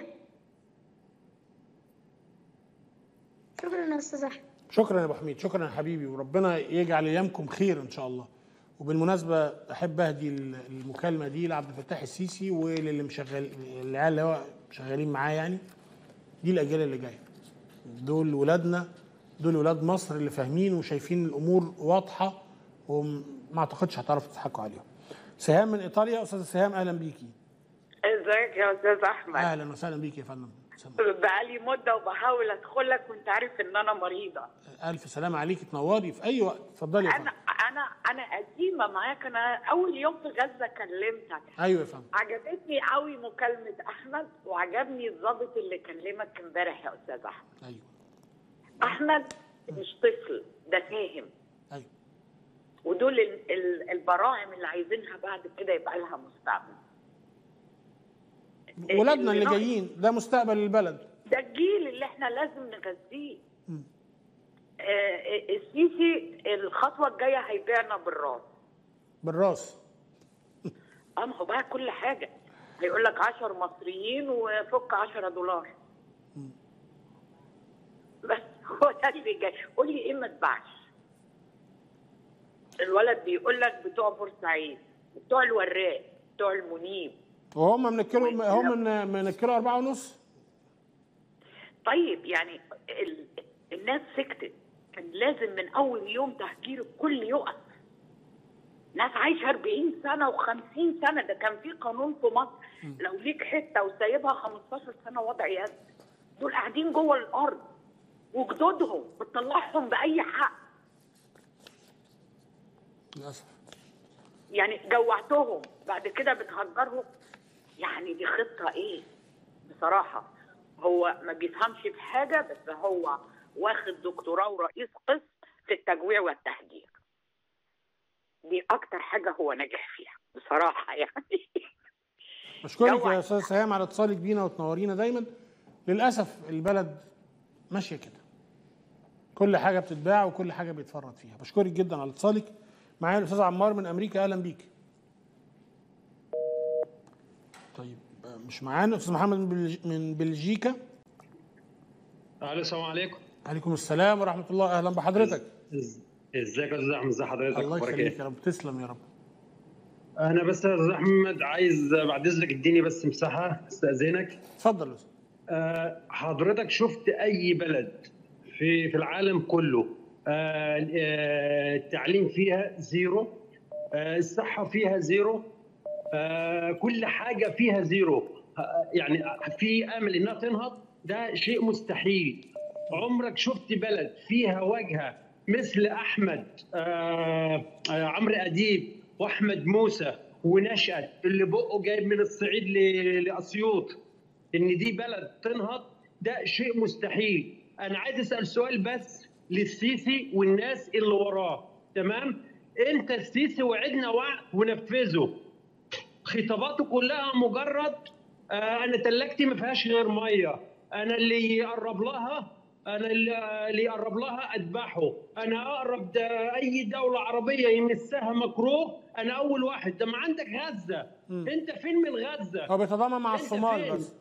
شكرا يا استاذ احمد. شكرا يا ابو حميد. شكرا يا حبيبي وربنا يجعل ايامكم خير ان شاء الله. وبالمناسبه احب اهدي المكالمه دي لعبد الفتاح السيسي وللي العيال اللي هو شغالين معاه. يعني دي الاجيال اللي جايه، دول ولادنا، دول ولاد مصر اللي فاهمين وشايفين الامور واضحه وما اعتقدش هتعرفوا تضحكوا عليهم. سهام من ايطاليا. استاذه سهام اهلا بيكي. ازيك يا استاذ احمد؟ اهلا وسهلا بيكي يا فندم. بقالي مده وبحاول ادخل لك وانت عارف ان انا مريضه. الف سلامه عليكي، تنوري في اي وقت. اتفضلي يا فندم. انا قديمه معاك. انا اول يوم في غزه كلمتك. ايوه يا فندم. عجبتني قوي مكالمه احمد وعجبني الضابط اللي كلمك امبارح يا استاذ احمد. ايوه. احمد مش طفل، ده فاهم. ايوه. ودول البراعم اللي عايزينها بعد كده يبقى لها مستقبل. ولادنا اللي جايين ده مستقبل البلد. ده الجيل اللي احنا لازم نغذيه. السيسي الخطوه الجايه هيبيعنا بالراس. ما هو بقى كل حاجه هيقول لك 10 مصريين وفك $10. بس هو ده اللي جاي. قول لي ايه ما تباعش. الولد بيقول لك بتوع بورسعيد، بتوع الوراق، بتوع المنيب، وهم من الكيلو 4.5. طيب يعني الناس سكتت. كان لازم من اول يوم تهجير الكل يقف. ناس عايشه 40 سنه و50 سنه. ده كان في قانون في مصر لو ليك حته وسايبها 15 سنه وضع يد. دول قاعدين جوه الارض وجدودهم بتطلعهم باي حق. للاسف يعني جوعتهم بعد كده بتهجرهم. يعني دي خطه ايه بصراحه؟ هو ما بيفهمش في حاجه، بس هو واخد دكتوراه ورئيس قسم في التجويع والتهجير. دي اكتر حاجه هو ناجح فيها بصراحه يعني. بشكرك يا استاذ سهام على اتصالك بينا وتنورينا دايما. للاسف البلد ماشيه كده، كل حاجه بتتباع وكل حاجه بيتفرط فيها. بشكرك جدا على اتصالك. معايا الاستاذ عمار من امريكا، اهلا بيك. طيب مش معانا استاذ محمد من بلجيكا. السلام عليكم. عليكم السلام ورحمه الله، اهلا بحضرتك. ازيك يا استاذ احمد؟ ازي حضرتك؟ الله يخليك يا رب. تسلم يا رب. انا بس يا استاذ احمد عايز بعد اذنك اديني بس مساحه استاذنك. اتفضل يا استاذ. حضرتك شفت اي بلد في العالم كله التعليم فيها زيرو، الصحه فيها زيرو، كل حاجه فيها زيرو، يعني في امل انها تنهض؟ ده شيء مستحيل. عمرك شفت بلد فيها واجهه مثل احمد عمرو اديب واحمد موسى ونشأت اللي بقه جايب من الصعيد لاسيوط، ان دي بلد تنهض؟ ده شيء مستحيل. انا عايز اسال سؤال بس للسيسي والناس اللي وراه، تمام؟ انت السيسي وعدنا وعد ونفذه، خطاباته كلها مجرد انا تلاجتي ما فيهاش غير ميه، انا اللي يقرب لها اللي يقرب لها اذبحه، انا اقرب اي دوله عربيه يمسها مكروه انا اول واحد. ده ما عندك غزه، انت فين من غزه؟ هو بيتضامن مع الصومال بس.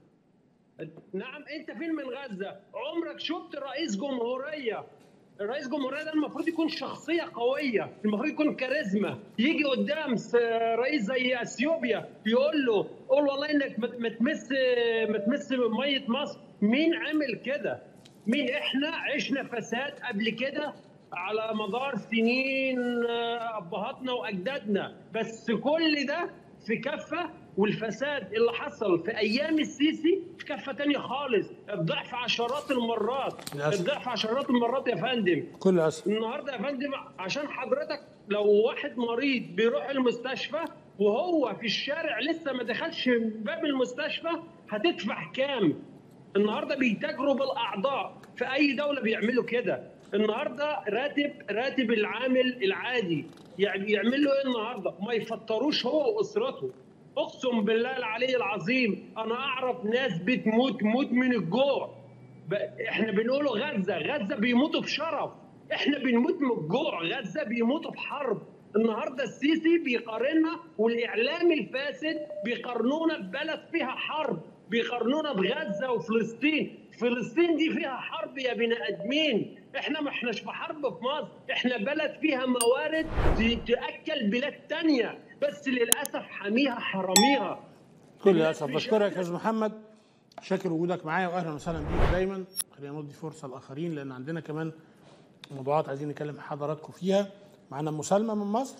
نعم، انت فين من غزه؟ عمرك شفت رئيس جمهوريه؟ الرئيس الجمهوريه ده المفروض يكون شخصيه قويه، المفروض يكون كاريزما، يجي قدام رئيس زي اثيوبيا يقول له قول والله انك ما تمس ميه مصر. مين عمل كده؟ مين؟ احنا عشنا فساد قبل كده على مدار سنين، ابهاتنا واجدادنا، بس كل ده في كفه، والفساد اللي حصل في ايام السيسي في كفه ثانيه خالص، الضعف عشرات المرات، الضعف عشرات المرات يا فندم. كل اسف. النهارده يا فندم عشان حضرتك لو واحد مريض بيروح المستشفى وهو في الشارع لسه ما دخلش باب المستشفى هتدفع كام؟ النهارده بيتاجروا بالاعضاء، في اي دوله بيعملوا كده. النهارده راتب العامل العادي يعني يعمل له ايه النهارده؟ ما يفطروش هو واسرته. اقسم بالله العلي العظيم انا اعرف ناس بتموت من الجوع. احنا بنقولوا غزه بيموتوا بشرف، احنا بنموت من الجوع، غزه بيموتوا بحرب. النهارده السيسي بيقارننا والاعلام الفاسد بيقارنونا ببلد فيها حرب، بيقارنونا بغزه وفلسطين. فلسطين دي فيها حرب يا بني ادمين، احنا ما احناش في حرب في مصر، احنا بلد فيها موارد تاكل بلاد تانية، بس للاسف حاميها حراميها. كل اسف. بشكرك يا استاذ محمد، شاكر وجودك معايا واهلا وسهلا بيك دايما. خلينا ندي فرصه لاخرين لان عندنا كمان موضوعات عايزين نكلم حضراتكم فيها. معانا ام سلمى من مصر.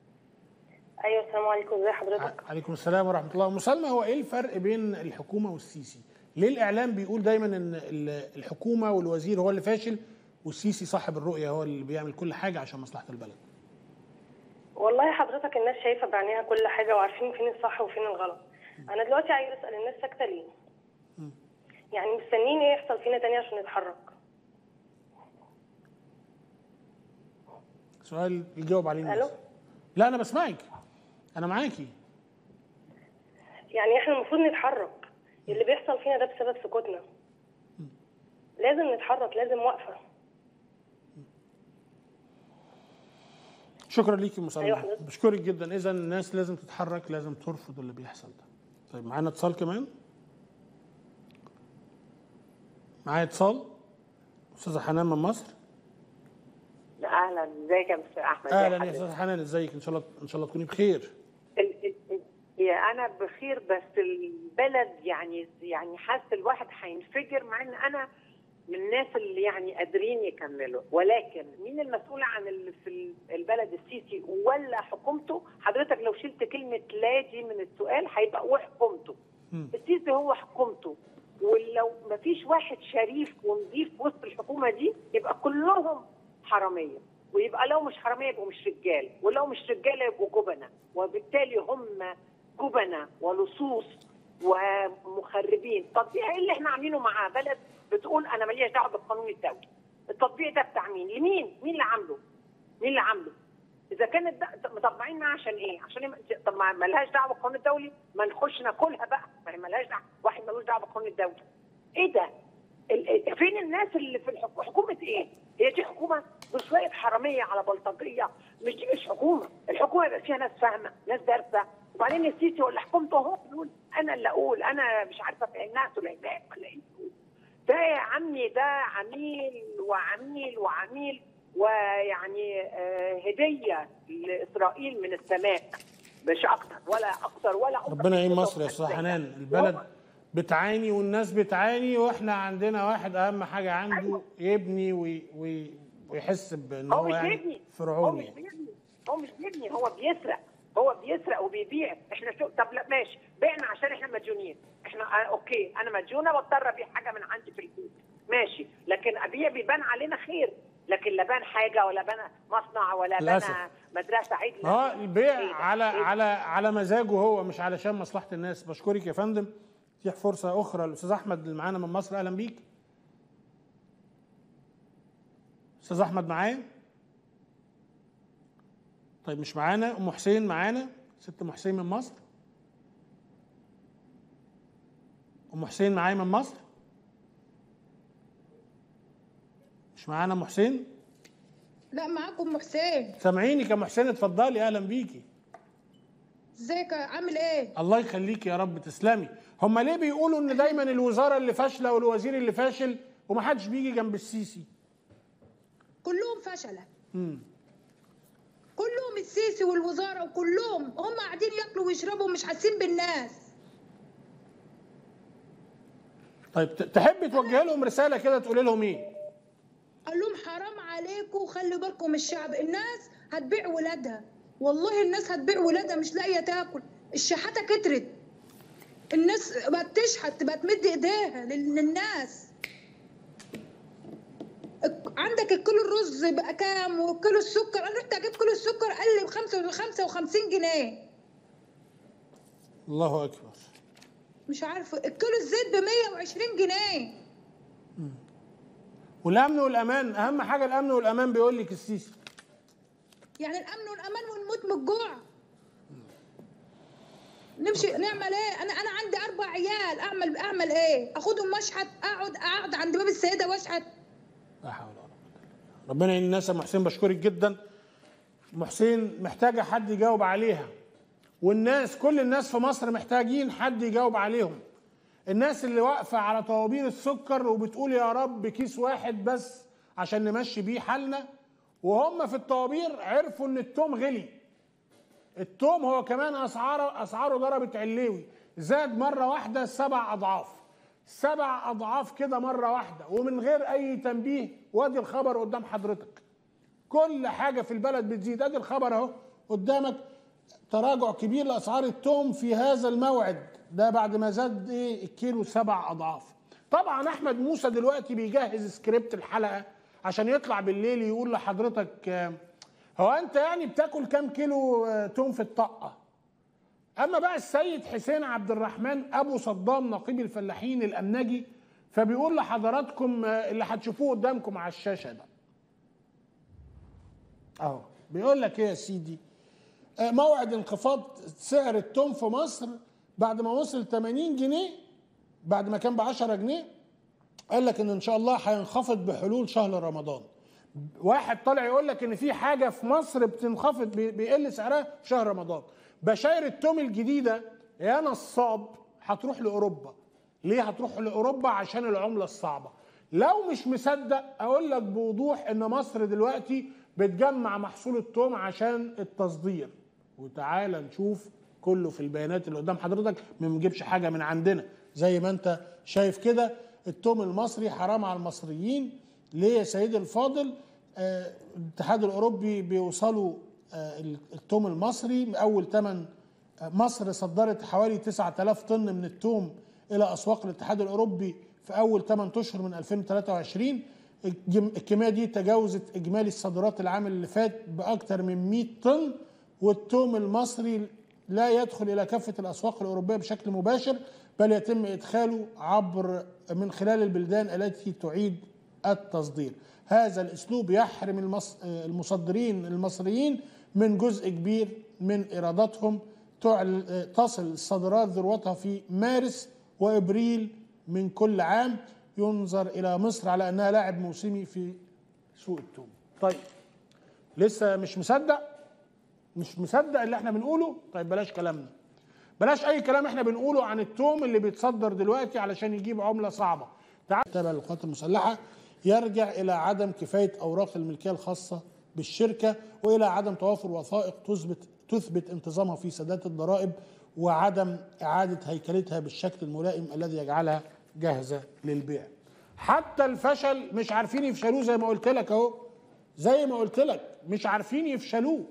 ايوه السلام عليكم، ازي حضرتك؟ عليكم السلام ورحمه الله. ام سلمى، هو ايه الفرق بين الحكومه والسيسي؟ ليه الاعلام بيقول دايما ان الحكومه والوزير هو اللي فاشل والسيسي صاحب الرؤيه هو اللي بيعمل كل حاجه عشان مصلحه البلد؟ والله حضرتك الناس شايفه بعينيها كل حاجه وعارفين فين الصح وفين الغلط. انا دلوقتي عايز اسال الناس ساكته ليه؟ يعني مستنيين ايه يحصل فينا تاني عشان نتحرك؟ سؤال يجاوب عليه الناس. الو؟ لا انا بسمعك، انا معاكي. يعني احنا المفروض نتحرك، اللي بيحصل فينا ده بسبب سكوتنا. لازم نتحرك، لازم وقفه. شكرا ليكي يا مسلمة. أيوة بشكرك جدا. اذا الناس لازم تتحرك، لازم ترفض اللي بيحصل ده. طيب معانا اتصال كمان. معايا اتصال استاذه حنان من مصر. اهلا، ازيك يا مستر احمد؟ اهلا يا استاذه حنان، ازيك؟ ان شاء الله تكوني بخير. انا بخير، بس البلد يعني حاسه الواحد هينفجر، مع ان انا من الناس اللي يعني قادرين يكملوا، ولكن مين المسؤول عن اللي في البلد؟ السيسي ولا حكومته؟ حضرتك لو شلت كلمه لا دي من السؤال هيبقى هو حكومته. السيسي هو حكومته، ولو ما فيش واحد شريف ونظيف وسط الحكومه دي يبقى كلهم حراميه، ويبقى لو مش حراميه يبقوا مش رجال، ولو مش رجاله يبقوا جبنه، وبالتالي هم جبنه ولصوص ومخربين. تطبيع ايه اللي احنا عاملينه مع بلد بتقول انا ماليش دعوه بالقانون الدولي؟ التطبيع ده بتاع مين؟ لمين؟ مين اللي عامله؟ مين اللي عامله؟ اذا كانت مطبعيننا عشان ايه؟ عشان طب ما لهاش دعوه بالقانون الدولي، ما نخش ناكلها بقى، ما هي مالهاش دعوه، واحد ملوش دعوه بالقانون الدولي. ايه ده؟ فين الناس اللي في حكومه ايه؟ هي دي حكومه؟ بشويه حراميه على بلطجيه، مش دي مش حكومه، الحكومه يبقى فيها ناس فاهمه، ناس دارسه، وبعدين السيسي ولا حكومته اهو بيقول انا اللي اقول، انا مش عارفه فهمناها سليمان ولا ايه. ده يا عمي ده عميل وعميل وعميل، ويعني هديه لاسرائيل من السماء، مش اكتر ولا اكتر ولا اكتر. ربنا يعين مصر يا استاذ حنان. البلد بتعاني والناس بتعاني، واحنا عندنا واحد اهم حاجه عنده يبني ويحس بان هو يعني فرعوني. هو مش بيبني، هو بيسرق، هو بيسرق وبيبيع. احنا طب لا ماشي، بعنا عشان احنا مديونين، احنا اوكي انا مديونه واضطر ابيع حاجه من عندي في البيت ماشي، لكن ابيع بيبان علينا خير، لكن لا بان حاجه ولا بان مصنع ولا بان مدرسه عدله. البيع على مزاجه هو، مش علشان مصلحه الناس. بشكرك يا فندم. اتيح فرصه اخرى الاستاذ احمد اللي معانا من مصر. اهلا بيك استاذ احمد. معايا؟ طيب مش معانا. ام حسين معانا، ست ام حسين من مصر. ام حسين معايا من مصر؟ مش معانا ام حسين؟ لا معاكم ام حسين. سامعيني يا ام حسين، اتفضلي. اهلا بيكي. ازيك عامل ايه؟ الله يخليكي يا رب. تسلمي. هم ليه بيقولوا ان دايما الوزاره اللي فاشله والوزير اللي فاشل ومحدش بيجي جنب السيسي؟ كلهم فشله. كلهم السيسي والوزاره وكلهم هم قاعدين ياكلوا ويشربوا ومش حاسين بالناس. طيب تحبي توجهي لهم رساله كده تقولي لهم ايه؟ قال لهم حرام عليكم، خلوا بالكم من الشعب، الناس هتبيع ولادها، والله الناس هتبيع ولادها، مش لاقيه تاكل، الشحاته كترت، الناس بقت تشحت، بقت تمد ايديها للناس. عندك الكيلو الرز بقى كام وكيلو السكر؟ انا رحت اجيب كيلو السكر قال لي ب 55 جنيه. الله اكبر. مش عارفه الكيلو الزيت ب 120 جنيه. والامن والامان اهم حاجه، الامن والامان بيقول لك السيسي. يعني الامن والامان ونموت من الجوع. نمشي نعمل ايه؟ انا عندي 4 عيال، اعمل ايه؟ اخدهم مشحت، اقعد عند باب السيده واشحت؟ لا حول ولا قوه الا بالله. ربنا يعين الناس. يا ام حسين بشكرك جدا. ام حسين محتاجه حد يجاوب عليها، والناس كل الناس في مصر محتاجين حد يجاوب عليهم. الناس اللي واقفه على طوابير السكر وبتقول يا رب كيس واحد بس عشان نمشي بيه حالنا، وهم في الطوابير عرفوا ان التوم غلي. التوم هو كمان اسعاره ضربت علوي، زاد مره واحده 7 أضعاف. 7 أضعاف كده مره واحده ومن غير اي تنبيه. وادي الخبر قدام حضرتك، كل حاجه في البلد بتزيد. ادي الخبر اهو قدامك، تراجع كبير لاسعار التوم في هذا الموعد ده بعد ما زاد الكيلو 7 أضعاف. طبعا احمد موسى دلوقتي بيجهز سكريبت الحلقه عشان يطلع بالليل يقول لحضرتك هو انت يعني بتاكل كام كيلو توم في الطاقه؟ اما بقى السيد حسين عبد الرحمن ابو صدام نقيب الفلاحين الامنجي فبيقول لحضراتكم اللي هتشوفوه قدامكم على الشاشه ده اهو. بيقول لك ايه يا سيدي؟ موعد انخفاض سعر التوم في مصر بعد ما وصل 80 جنيه بعد ما كان ب 10 جنيه. قال لك ان شاء الله هينخفض بحلول شهر رمضان. واحد طالع يقول لك ان في حاجه في مصر بتنخفض بيقل سعرها في شهر رمضان. بشاير التوم الجديده يا نصاب هتروح لاوروبا. ليه هتروح لاوروبا؟ عشان العمله الصعبه. لو مش مصدق اقول لك بوضوح ان مصر دلوقتي بتجمع محصول التوم عشان التصدير. وتعالى نشوف كله في البيانات اللي قدام حضرتك، ما بنجيبش حاجه من عندنا. زي ما انت شايف كده التوم المصري حرام على المصريين. ليه يا سيدي الفاضل؟ الاتحاد الاوروبي بيوصلوا التوم المصري اول ثمن. مصر صدرت حوالي 9000 طن من التوم الى اسواق الاتحاد الاوروبي في اول 8 اشهر من 2023. الكميه دي تجاوزت اجمالي الصادرات العام اللي فات باكثر من 100 طن، والثوم المصري لا يدخل الى كافه الاسواق الاوروبيه بشكل مباشر، بل يتم ادخاله من خلال البلدان التي تعيد التصدير. هذا الاسلوب يحرم المصدرين المصريين من جزء كبير من ايراداتهم. تصل الصادرات ذروتها في مارس وابريل من كل عام. ينظر الى مصر على انها لاعب موسمي في سوق الثوم. طيب لسه مش مصدق اللي احنا بنقوله؟ طيب بلاش كلامنا، بلاش اي كلام احنا بنقوله عن الثوم اللي بيتصدر دلوقتي علشان يجيب عمله صعبه. تعال تابع القوات المسلحه يرجع الى عدم كفايه اوراق الملكيه الخاصه بالشركه، والى عدم توافر وثائق تثبت انتظامها في سداد الضرائب، وعدم اعاده هيكلتها بالشكل الملائم الذي يجعلها جاهزه للبيع. حتى الفشل مش عارفين يفشلوه، زي ما قلت لك اهو، زي ما قلت لك مش عارفين يفشلوه.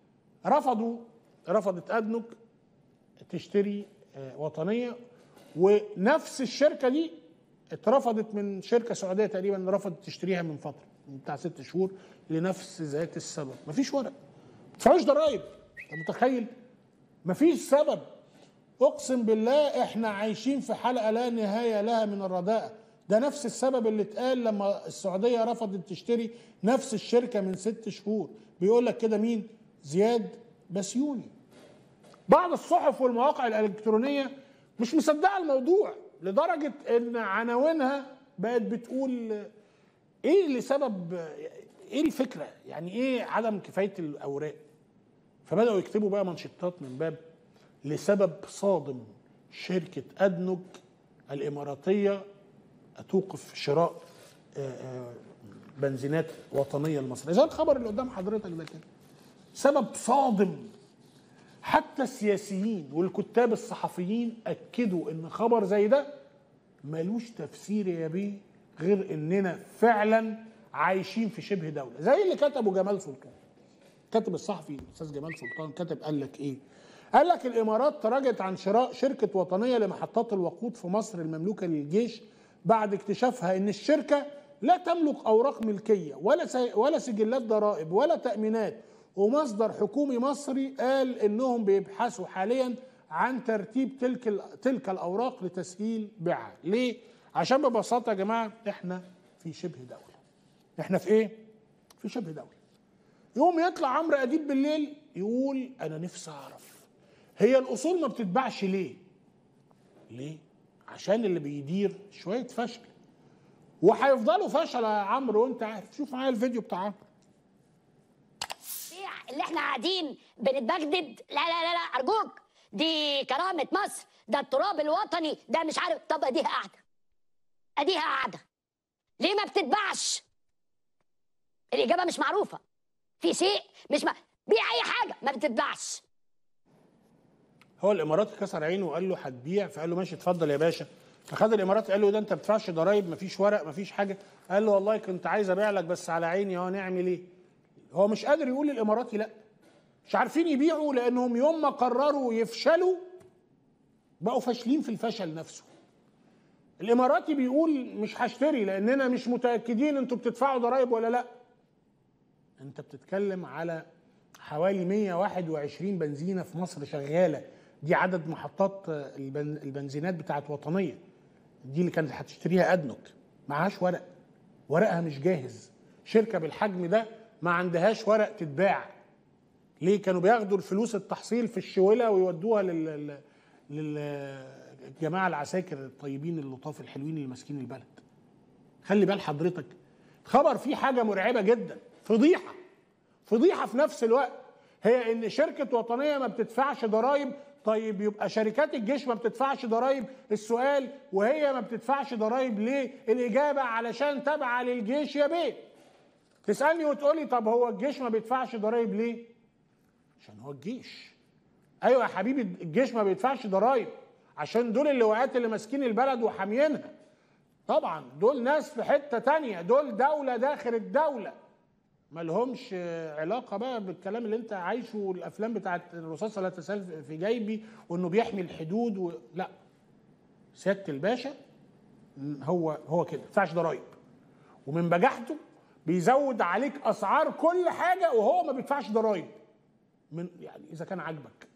رفضت أدنك تشتري وطنية، ونفس الشركة دي اترفضت من شركة سعودية تقريبا، رفضت تشتريها من فترة بتاع 6 شهور لنفس ذات السبب. مفيش ورق، ما تدفعوش ضرايب. انت متخيل؟ مفيش سبب. اقسم بالله احنا عايشين في حلقة لا نهاية لها من الرداءة. ده نفس السبب اللي اتقال لما السعودية رفضت تشتري نفس الشركة من 6 شهور. بيقول لك كده مين؟ زياد بسيوني. بعض الصحف والمواقع الإلكترونية مش مصدقة الموضوع، لدرجة ان عناوينها بقت بتقول ايه اللي سبب، ايه الفكرة، يعني ايه عدم كفاية الأوراق. فبدأوا يكتبوا بقى منشطات من باب لسبب صادم شركة أدنك الإماراتية توقف شراء بنزينات وطنية المصرية، زي الخبر اللي قدام حضرتك ده كده. سبب صادم. حتى السياسيين والكتاب الصحفيين أكدوا إن خبر زي ده ملوش تفسير يا بيه غير إننا فعلا عايشين في شبه دولة، زي اللي كتبه جمال سلطان. كاتب الصحفي الأستاذ جمال سلطان كتب قال لك إيه؟ قال لك الإمارات تراجعت عن شراء شركة وطنية لمحطات الوقود في مصر المملوكة للجيش بعد اكتشافها إن الشركة لا تملك أوراق ملكية ولا سجلات ضرائب ولا تأمينات. ومصدر حكومي مصري قال إنهم بيبحثوا حاليا عن ترتيب تلك الأوراق لتسهيل بيعها. ليه؟ عشان ببساطة يا جماعة إحنا في شبه دولة. إحنا في إيه؟ في شبه دولة. يوم يطلع عمرو أديب بالليل يقول أنا نفسي أعرف هي الأصول ما بتتباعش ليه؟ ليه؟ عشان اللي بيدير شوية فشل، وهيفضلوا فشل يا عمرو وأنت عارف. شوف معايا الفيديو بتاع عمرو. اللي احنا قاعدين بنتبجدد، لا لا لا لا ارجوك، دي كرامه مصر، ده التراب الوطني، ده مش عارف. طب اديها قاعده، اديها قاعده، ليه ما بتتباعش؟ الاجابه مش معروفه. في شيء مش بيع اي حاجه ما بتتباعش. هو الاماراتي كسر عينه وقال له هتبيع، فقال له ماشي اتفضل يا باشا. فخد الاماراتي قال له ده انت ما بتدفعش ضرايب، مفيش ورق مفيش حاجه. قال له والله كنت عايز ابيع لك بس على عيني اهو، نعمل ايه؟ هو مش قادر يقول للاماراتي لا. مش عارفين يبيعوا لانهم يوم ما قرروا يفشلوا بقوا فاشلين في الفشل نفسه. الاماراتي بيقول مش هشتري لاننا مش متاكدين انتوا بتدفعوا ضرايب ولا لا. انت بتتكلم على حوالي 121 بنزينه في مصر شغاله، دي عدد محطات البنزينات بتاعت وطنيه، دي اللي كانت هتشتريها ادنك. معهاش ورق، ورقها مش جاهز. شركه بالحجم ده ما عندهاش ورق تتباع. ليه؟ كانوا بياخدوا الفلوس التحصيل في الشوله ويودوها للجماعه العساكر الطيبين اللطاف الحلوين اللي ماسكين البلد. خلي بال حضرتك، خبر فيه حاجه مرعبه جدا، فضيحه في نفس الوقت، هي ان شركه وطنيه ما بتدفعش ضرائب. طيب يبقى شركات الجيش ما بتدفعش ضرائب؟ السؤال وهي ما بتدفعش ضرائب ليه؟ الاجابه علشان تابعه للجيش يا بيه. تسالني وتقولي طب هو الجيش ما بيدفعش ضرائب ليه؟ عشان هو الجيش. ايوه يا حبيبي، الجيش ما بيدفعش ضرائب عشان دول اللواءات اللي ماسكين البلد وحاميينها. طبعا دول ناس في حته تانية، دول دوله داخل الدوله، ما لهمش علاقه بقى بالكلام اللي انت عايشه والافلام بتاعت الرصاصه لا تزال في جيبي وانه بيحمي الحدود لا. سياده الباشا هو كده، ما يدفعش ضرايب، ومن بجاحته بيزود عليك اسعار كل حاجه وهو ما بيدفعش ضرايب، من يعني اذا كان عاجبك.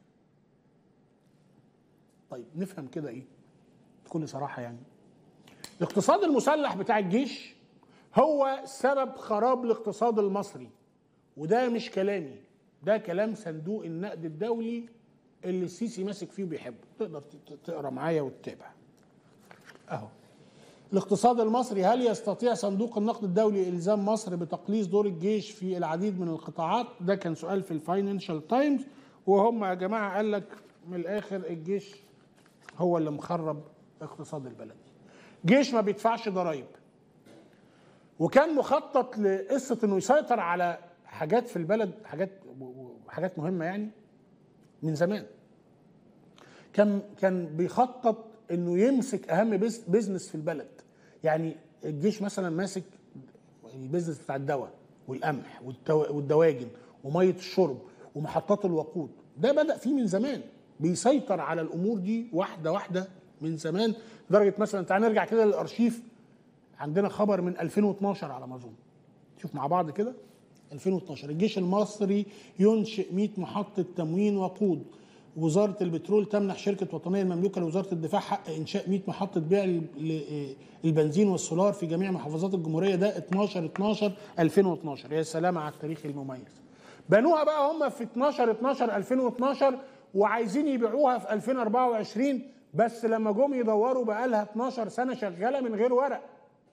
طيب نفهم كده ايه بكل صراحه، يعني الاقتصاد المسلح بتاع الجيش هو سبب خراب الاقتصاد المصري، وده مش كلامي، ده كلام صندوق النقد الدولي اللي السيسي ماسك فيه وبيحبه. تقدر تقرا معايا وتتابع اهو. الاقتصاد المصري، هل يستطيع صندوق النقد الدولي الزام مصر بتقليص دور الجيش في العديد من القطاعات؟ ده كان سؤال في الفاينانشال تايمز، وهم يا جماعه قال لك من الاخر الجيش هو اللي مخرب اقتصاد البلد. جيش ما بيدفعش ضرائب، وكان مخطط لقصه انه يسيطر على حاجات في البلد، حاجات مهمه يعني من زمان. كان بيخطط انه يمسك اهم بيزنس في البلد. يعني الجيش مثلا ماسك البيزنس بتاع الدواء والقمح والدواجن وميه الشرب ومحطات الوقود، ده بدأ فيه من زمان، بيسيطر على الامور دي واحده واحده من زمان، لدرجه مثلا تعال نرجع كده للارشيف، عندنا خبر من 2012 على ما اظن، شوف مع بعض كده. 2012 الجيش المصري ينشئ 100 محطه تموين وقود، وزاره البترول تمنح شركه وطنيه المملوكه لوزاره الدفاع حق انشاء 100 محطه بيع البنزين والسولار في جميع محافظات الجمهوريه، ده 12/12/2012. يا سلام على التاريخ المميز. بنوها بقى هم في 12/12/2012 وعايزين يبيعوها في 2024، بس لما جم يدوروا بقى لها 12 سنه شغاله من غير ورق.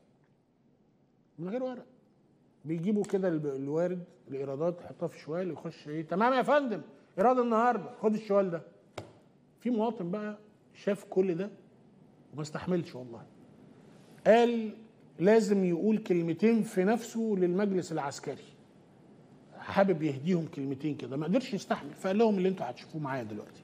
من غير ورق. بيجيبوا كده الوارد الايرادات يحطها في شوال يخش ايه، تمام يا فندم ايراد النهارده خد الشوال ده. في مواطن بقى شاف كل ده وما استحملش والله، قال لازم يقول كلمتين في نفسه للمجلس العسكري، حابب يهديهم كلمتين كده، ما قدرش يستحمل، فقال لهم اللي انتوا هتشوفوه معايا دلوقتي.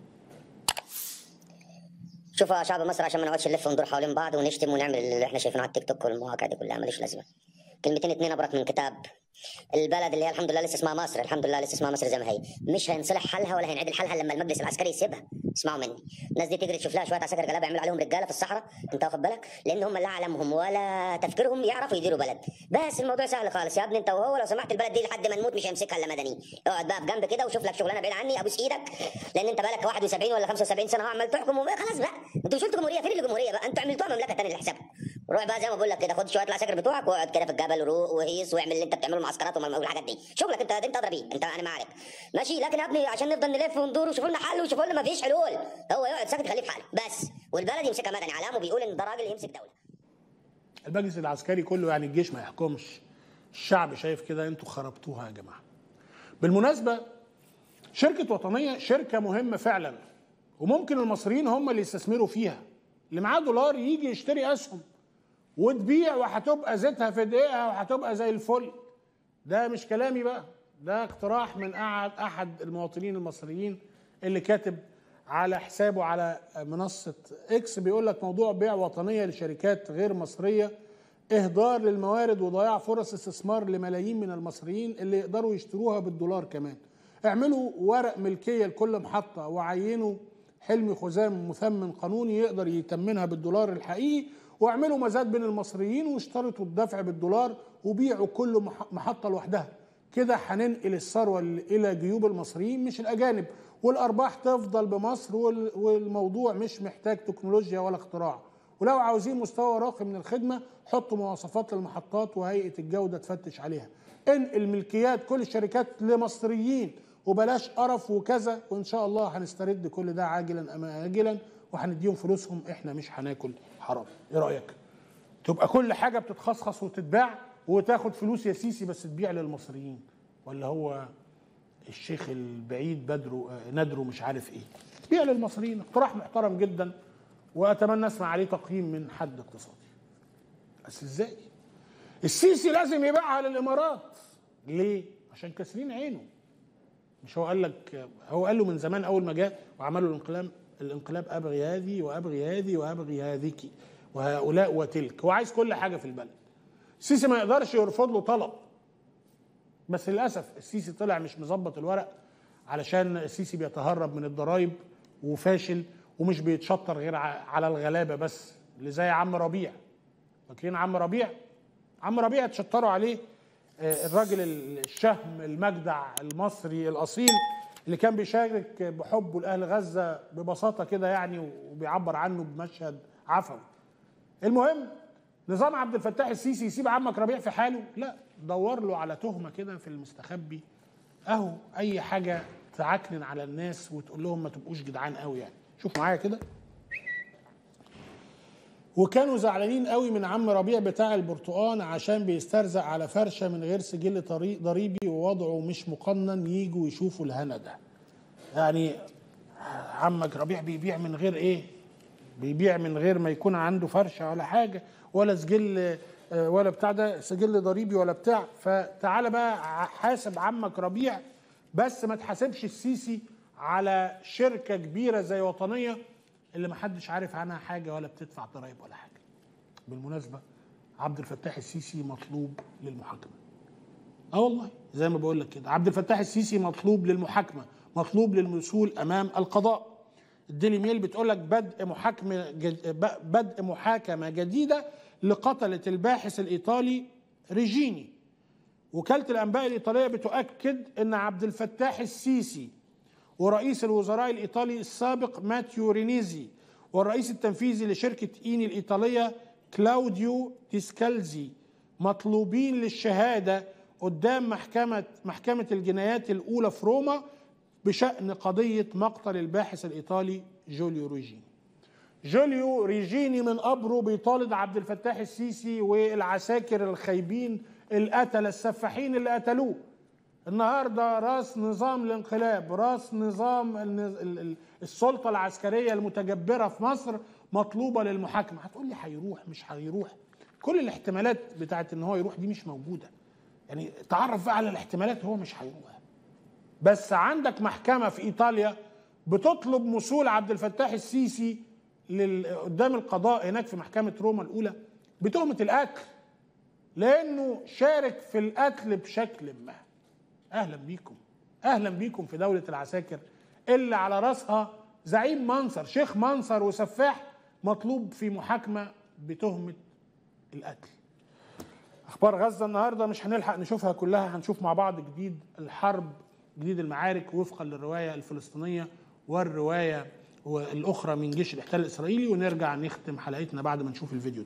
شوفوا يا شعب مصر، عشان ما نقعدش نلف وندور حوالين بعض ونشتم ونعمل اللي احنا شايفينه على التيك توك والمواقع دي كلها، ملوش لازمه. كلمتين اتنين ابرك من كتاب. البلد اللي هي الحمد لله لسه اسمها مصر، الحمد لله لسه اسمها مصر زي ما هي، مش هينصلح حالها ولا هينعدل حالها لما المجلس العسكري يسيبها. اسمعوا مني، الناس دي تجري تشوف لها شويه عساكر جلابه يعملوا عليهم رجاله في الصحراء، انت واخد بالك؟ لان هم لا علمهم ولا تفكيرهم يعرفوا يديروا بلد. بس الموضوع سهل خالص يا ابني، انت وهو لو سمحت البلد دي لحد ما نموت مش هيمسكها الا مدني. اقعد بقى في جنب كده وشوف لك شغلانه بعيد عني، ابوس ايدك، لان انت بقالك 71 ولا 75 سنه عمال تحكم خلاص بقى، انتوا مش قلتوا جمهوريه؟ فين الجمهوريه بقى؟ انتوا عملتوها مملكه ثانيه لحسابكم. روح بقى زي ما بقول لك كده، خد شويه العساكر بتوعك واقعد كده في الجبل وروق وهيص واعمل اللي انت بتعمله، المعسكرات والحاجات دي شغلك انت ادرى بيه، انت انا ما عليك ماشي. لكن يا ابني عشان نفضل نلف وندور وشوفوا لنا حل وشوفوا لنا ما فيش حلول، هو يقعد ساكت خليه في حاله بس، والبلد يمسكها مدني. علامه بيقول ان ده راجل يمسك دوله. المجلس العسكري كله يعني الجيش ما يحكمش، الشعب شايف كده، انتوا خربتوها يا جماعه. بالمناسبه شركه وطنيه شركه مهمه فعلا، وممكن المصريين هم اللي يستثمروا فيها، اللي معاه دولار يجي يشتري اسهم وتبيع وهتبقى زيتها في دقيقها وهتبقى زي الفل. ده مش كلامي بقى، ده اقتراح من احد المواطنين المصريين اللي كاتب على حسابه على منصه اكس، بيقول لك موضوع بيع وطنيه لشركات غير مصريه اهدار للموارد وضياع فرص استثمار لملايين من المصريين اللي يقدروا يشتروها بالدولار كمان. اعملوا ورق ملكيه لكل محطه وعينوا حلمي خزام مثمن قانوني يقدر يتمنها بالدولار الحقيقي، واعملوا مزاد بين المصريين واشترطوا الدفع بالدولار وبيعوا كل محطه لوحدها. كده هننقل الثروه الى جيوب المصريين مش الاجانب، والارباح تفضل بمصر، والموضوع مش محتاج تكنولوجيا ولا اختراع. ولو عاوزين مستوى راقي من الخدمه حطوا مواصفات للمحطات وهيئه الجوده تفتش عليها. انقل ملكيات كل الشركات لمصريين وبلاش قرف وكذا، وان شاء الله هنسترد كل ده عاجلا ام اجلا وهنديهم فلوسهم، احنا مش هناكل حرام. ايه رايك؟ تبقى كل حاجه بتتخصخص وتتباع وتاخد فلوس يا سيسي بس تبيع للمصريين، ولا هو الشيخ البعيد ندره مش عارف ايه، بيع للمصريين. اقتراح محترم جدا واتمنى اسمع عليه تقييم من حد اقتصادي. بس ازاي؟ السيسي لازم يبيعها للامارات. ليه؟ عشان كاسرين عينه. مش هو قال لك، هو قال له من زمان اول ما جاء وعملوا الانقلاب ابغي هذه وابغي هذه وابغي هذيك وهؤلاء وتلك، هو عايز كل حاجه في البلد. السيسي ما يقدرش يرفض له طلب، بس للاسف السيسي طلع مش مظبط الورق، علشان السيسي بيتهرب من الضرايب وفاشل ومش بيتشطر غير على الغلابه بس، اللي زي عم ربيع. فاكرين عم ربيع؟ عم ربيع اتشطروا عليه الراجل الشهم المجدع المصري الاصيل اللي كان بيشارك بحبه لاهل غزه ببساطه كده يعني، وبيعبر عنه بمشهد عفوي. المهم نظام عبد الفتاح السيسي يسيب عمك ربيع في حاله؟ لا، دور له على تهمه كده في المستخبي، اهو اي حاجه تعكنن على الناس وتقول لهم ما تبقوش جدعان قوي يعني. شوف معايا كده. وكانوا زعلانين قوي من عم ربيع بتاع البرتقان عشان بيسترزق على فرشه من غير سجل ضريبي ووضعه مش مقنن، ييجوا يشوفوا الهنا ده. يعني عمك ربيع بيبيع من غير ايه؟ بيبيع من غير ما يكون عنده فرشه ولا حاجه ولا سجل ولا بتاع ده سجل ضريبي ولا بتاع. فتعالى بقى حاسب عمك ربيع، بس ما تحاسبش السيسي على شركه كبيره زي وطنيه اللي ما حدش عارف عنها حاجه ولا بتدفع ضرايب ولا حاجه. بالمناسبه عبد الفتاح السيسي مطلوب للمحاكمه. والله زي ما بقول لك كده، عبد الفتاح السيسي مطلوب للمحاكمه، مطلوب للوصول امام القضاء. الديلي ميل بتقول لك بدء محاكمه جديده لقتله الباحث الايطالي ريجيني. وكاله الانباء الايطاليه بتؤكد ان عبد الفتاح السيسي ورئيس الوزراء الايطالي السابق ماتيو رينيزي والرئيس التنفيذي لشركه ايني الايطاليه كلاوديو تيسكالزي مطلوبين للشهاده قدام محكمه الجنايات الاولى في روما بشأن قضية مقتل الباحث الإيطالي جوليو ريجيني. جوليو ريجيني من قبره بيطالب عبد الفتاح السيسي والعساكر الخايبين القتلة السفاحين اللي قتلوه. النهاردة راس نظام الانقلاب، راس نظام السلطة العسكرية المتجبرة في مصر مطلوبة للمحاكمة. هتقول لي هيروح مش هيروح؟ كل الاحتمالات بتاعت ان هو يروح دي مش موجودة. يعني تعرف بقى على الاحتمالات، هو مش هيروح. بس عندك محكمة في إيطاليا بتطلب وصول عبد الفتاح السيسي قدام القضاء هناك في محكمة روما الأولى بتهمة القتل، لأنه شارك في القتل بشكل ما. أهلا بيكم، أهلا بيكم في دولة العساكر اللي على رأسها زعيم منصر، شيخ منصر وسفاح مطلوب في محاكمة بتهمة القتل. أخبار غزة النهاردة مش هنلحق نشوفها كلها، هنشوف مع بعض جديد الحرب، جديد المعارك وفقا للرواية الفلسطينية والرواية الأخرى من جيش الاحتلال الإسرائيلي، ونرجع نختم حلقتنا بعد ما نشوف الفيديو ده.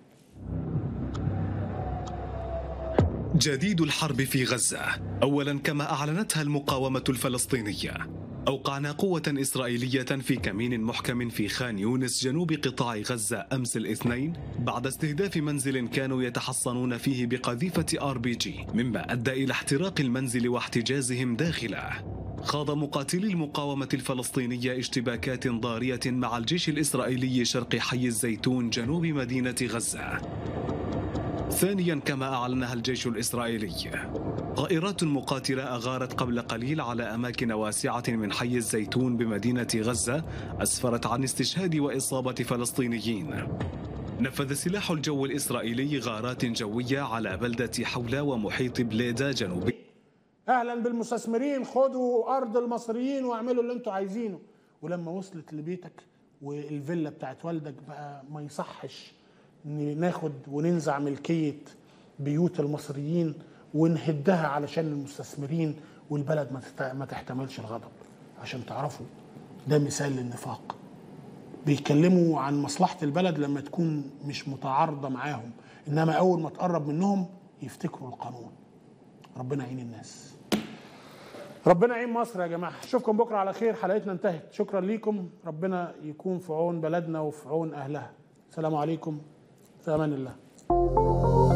جديد الحرب في غزة. أولا، كما أعلنتها المقاومة الفلسطينية، أوقعنا قوة إسرائيلية في كمين محكم في خان يونس جنوب قطاع غزة أمس الاثنين بعد استهداف منزل كانوا يتحصنون فيه بقذيفة RPG، مما أدى إلى احتراق المنزل واحتجازهم داخله. خاض مقاتلي المقاومة الفلسطينية اشتباكات ضارية مع الجيش الإسرائيلي شرق حي الزيتون جنوب مدينة غزة. ثانيا، كما أعلنها الجيش الإسرائيلي، طائرات مقاتلة أغارت قبل قليل على أماكن واسعة من حي الزيتون بمدينة غزة أسفرت عن استشهاد وإصابة فلسطينيين. نفذ سلاح الجو الإسرائيلي غارات جوية على بلدة حولة ومحيط بليدا جنوب. أهلا بالمستثمرين، خدوا أرض المصريين واعملوا اللي انتوا عايزينه. ولما وصلت لبيتك والفيلا بتاعت والدك بقى ما يصحش ناخد وننزع ملكية بيوت المصريين ونهدها علشان المستثمرين والبلد ما تحتملش الغضب. عشان تعرفوا ده مثال للنفاق. بيتكلموا عن مصلحة البلد لما تكون مش متعارضة معاهم، إنما أول ما تقرب منهم يفتكروا القانون. ربنا يعين الناس، ربنا يعين مصر يا جماعة. أشوفكم بكرة على خير، حلقتنا انتهت. شكرا ليكم، ربنا يكون في عون بلدنا وفي عون أهلها. السلام عليكم، في أمان الله.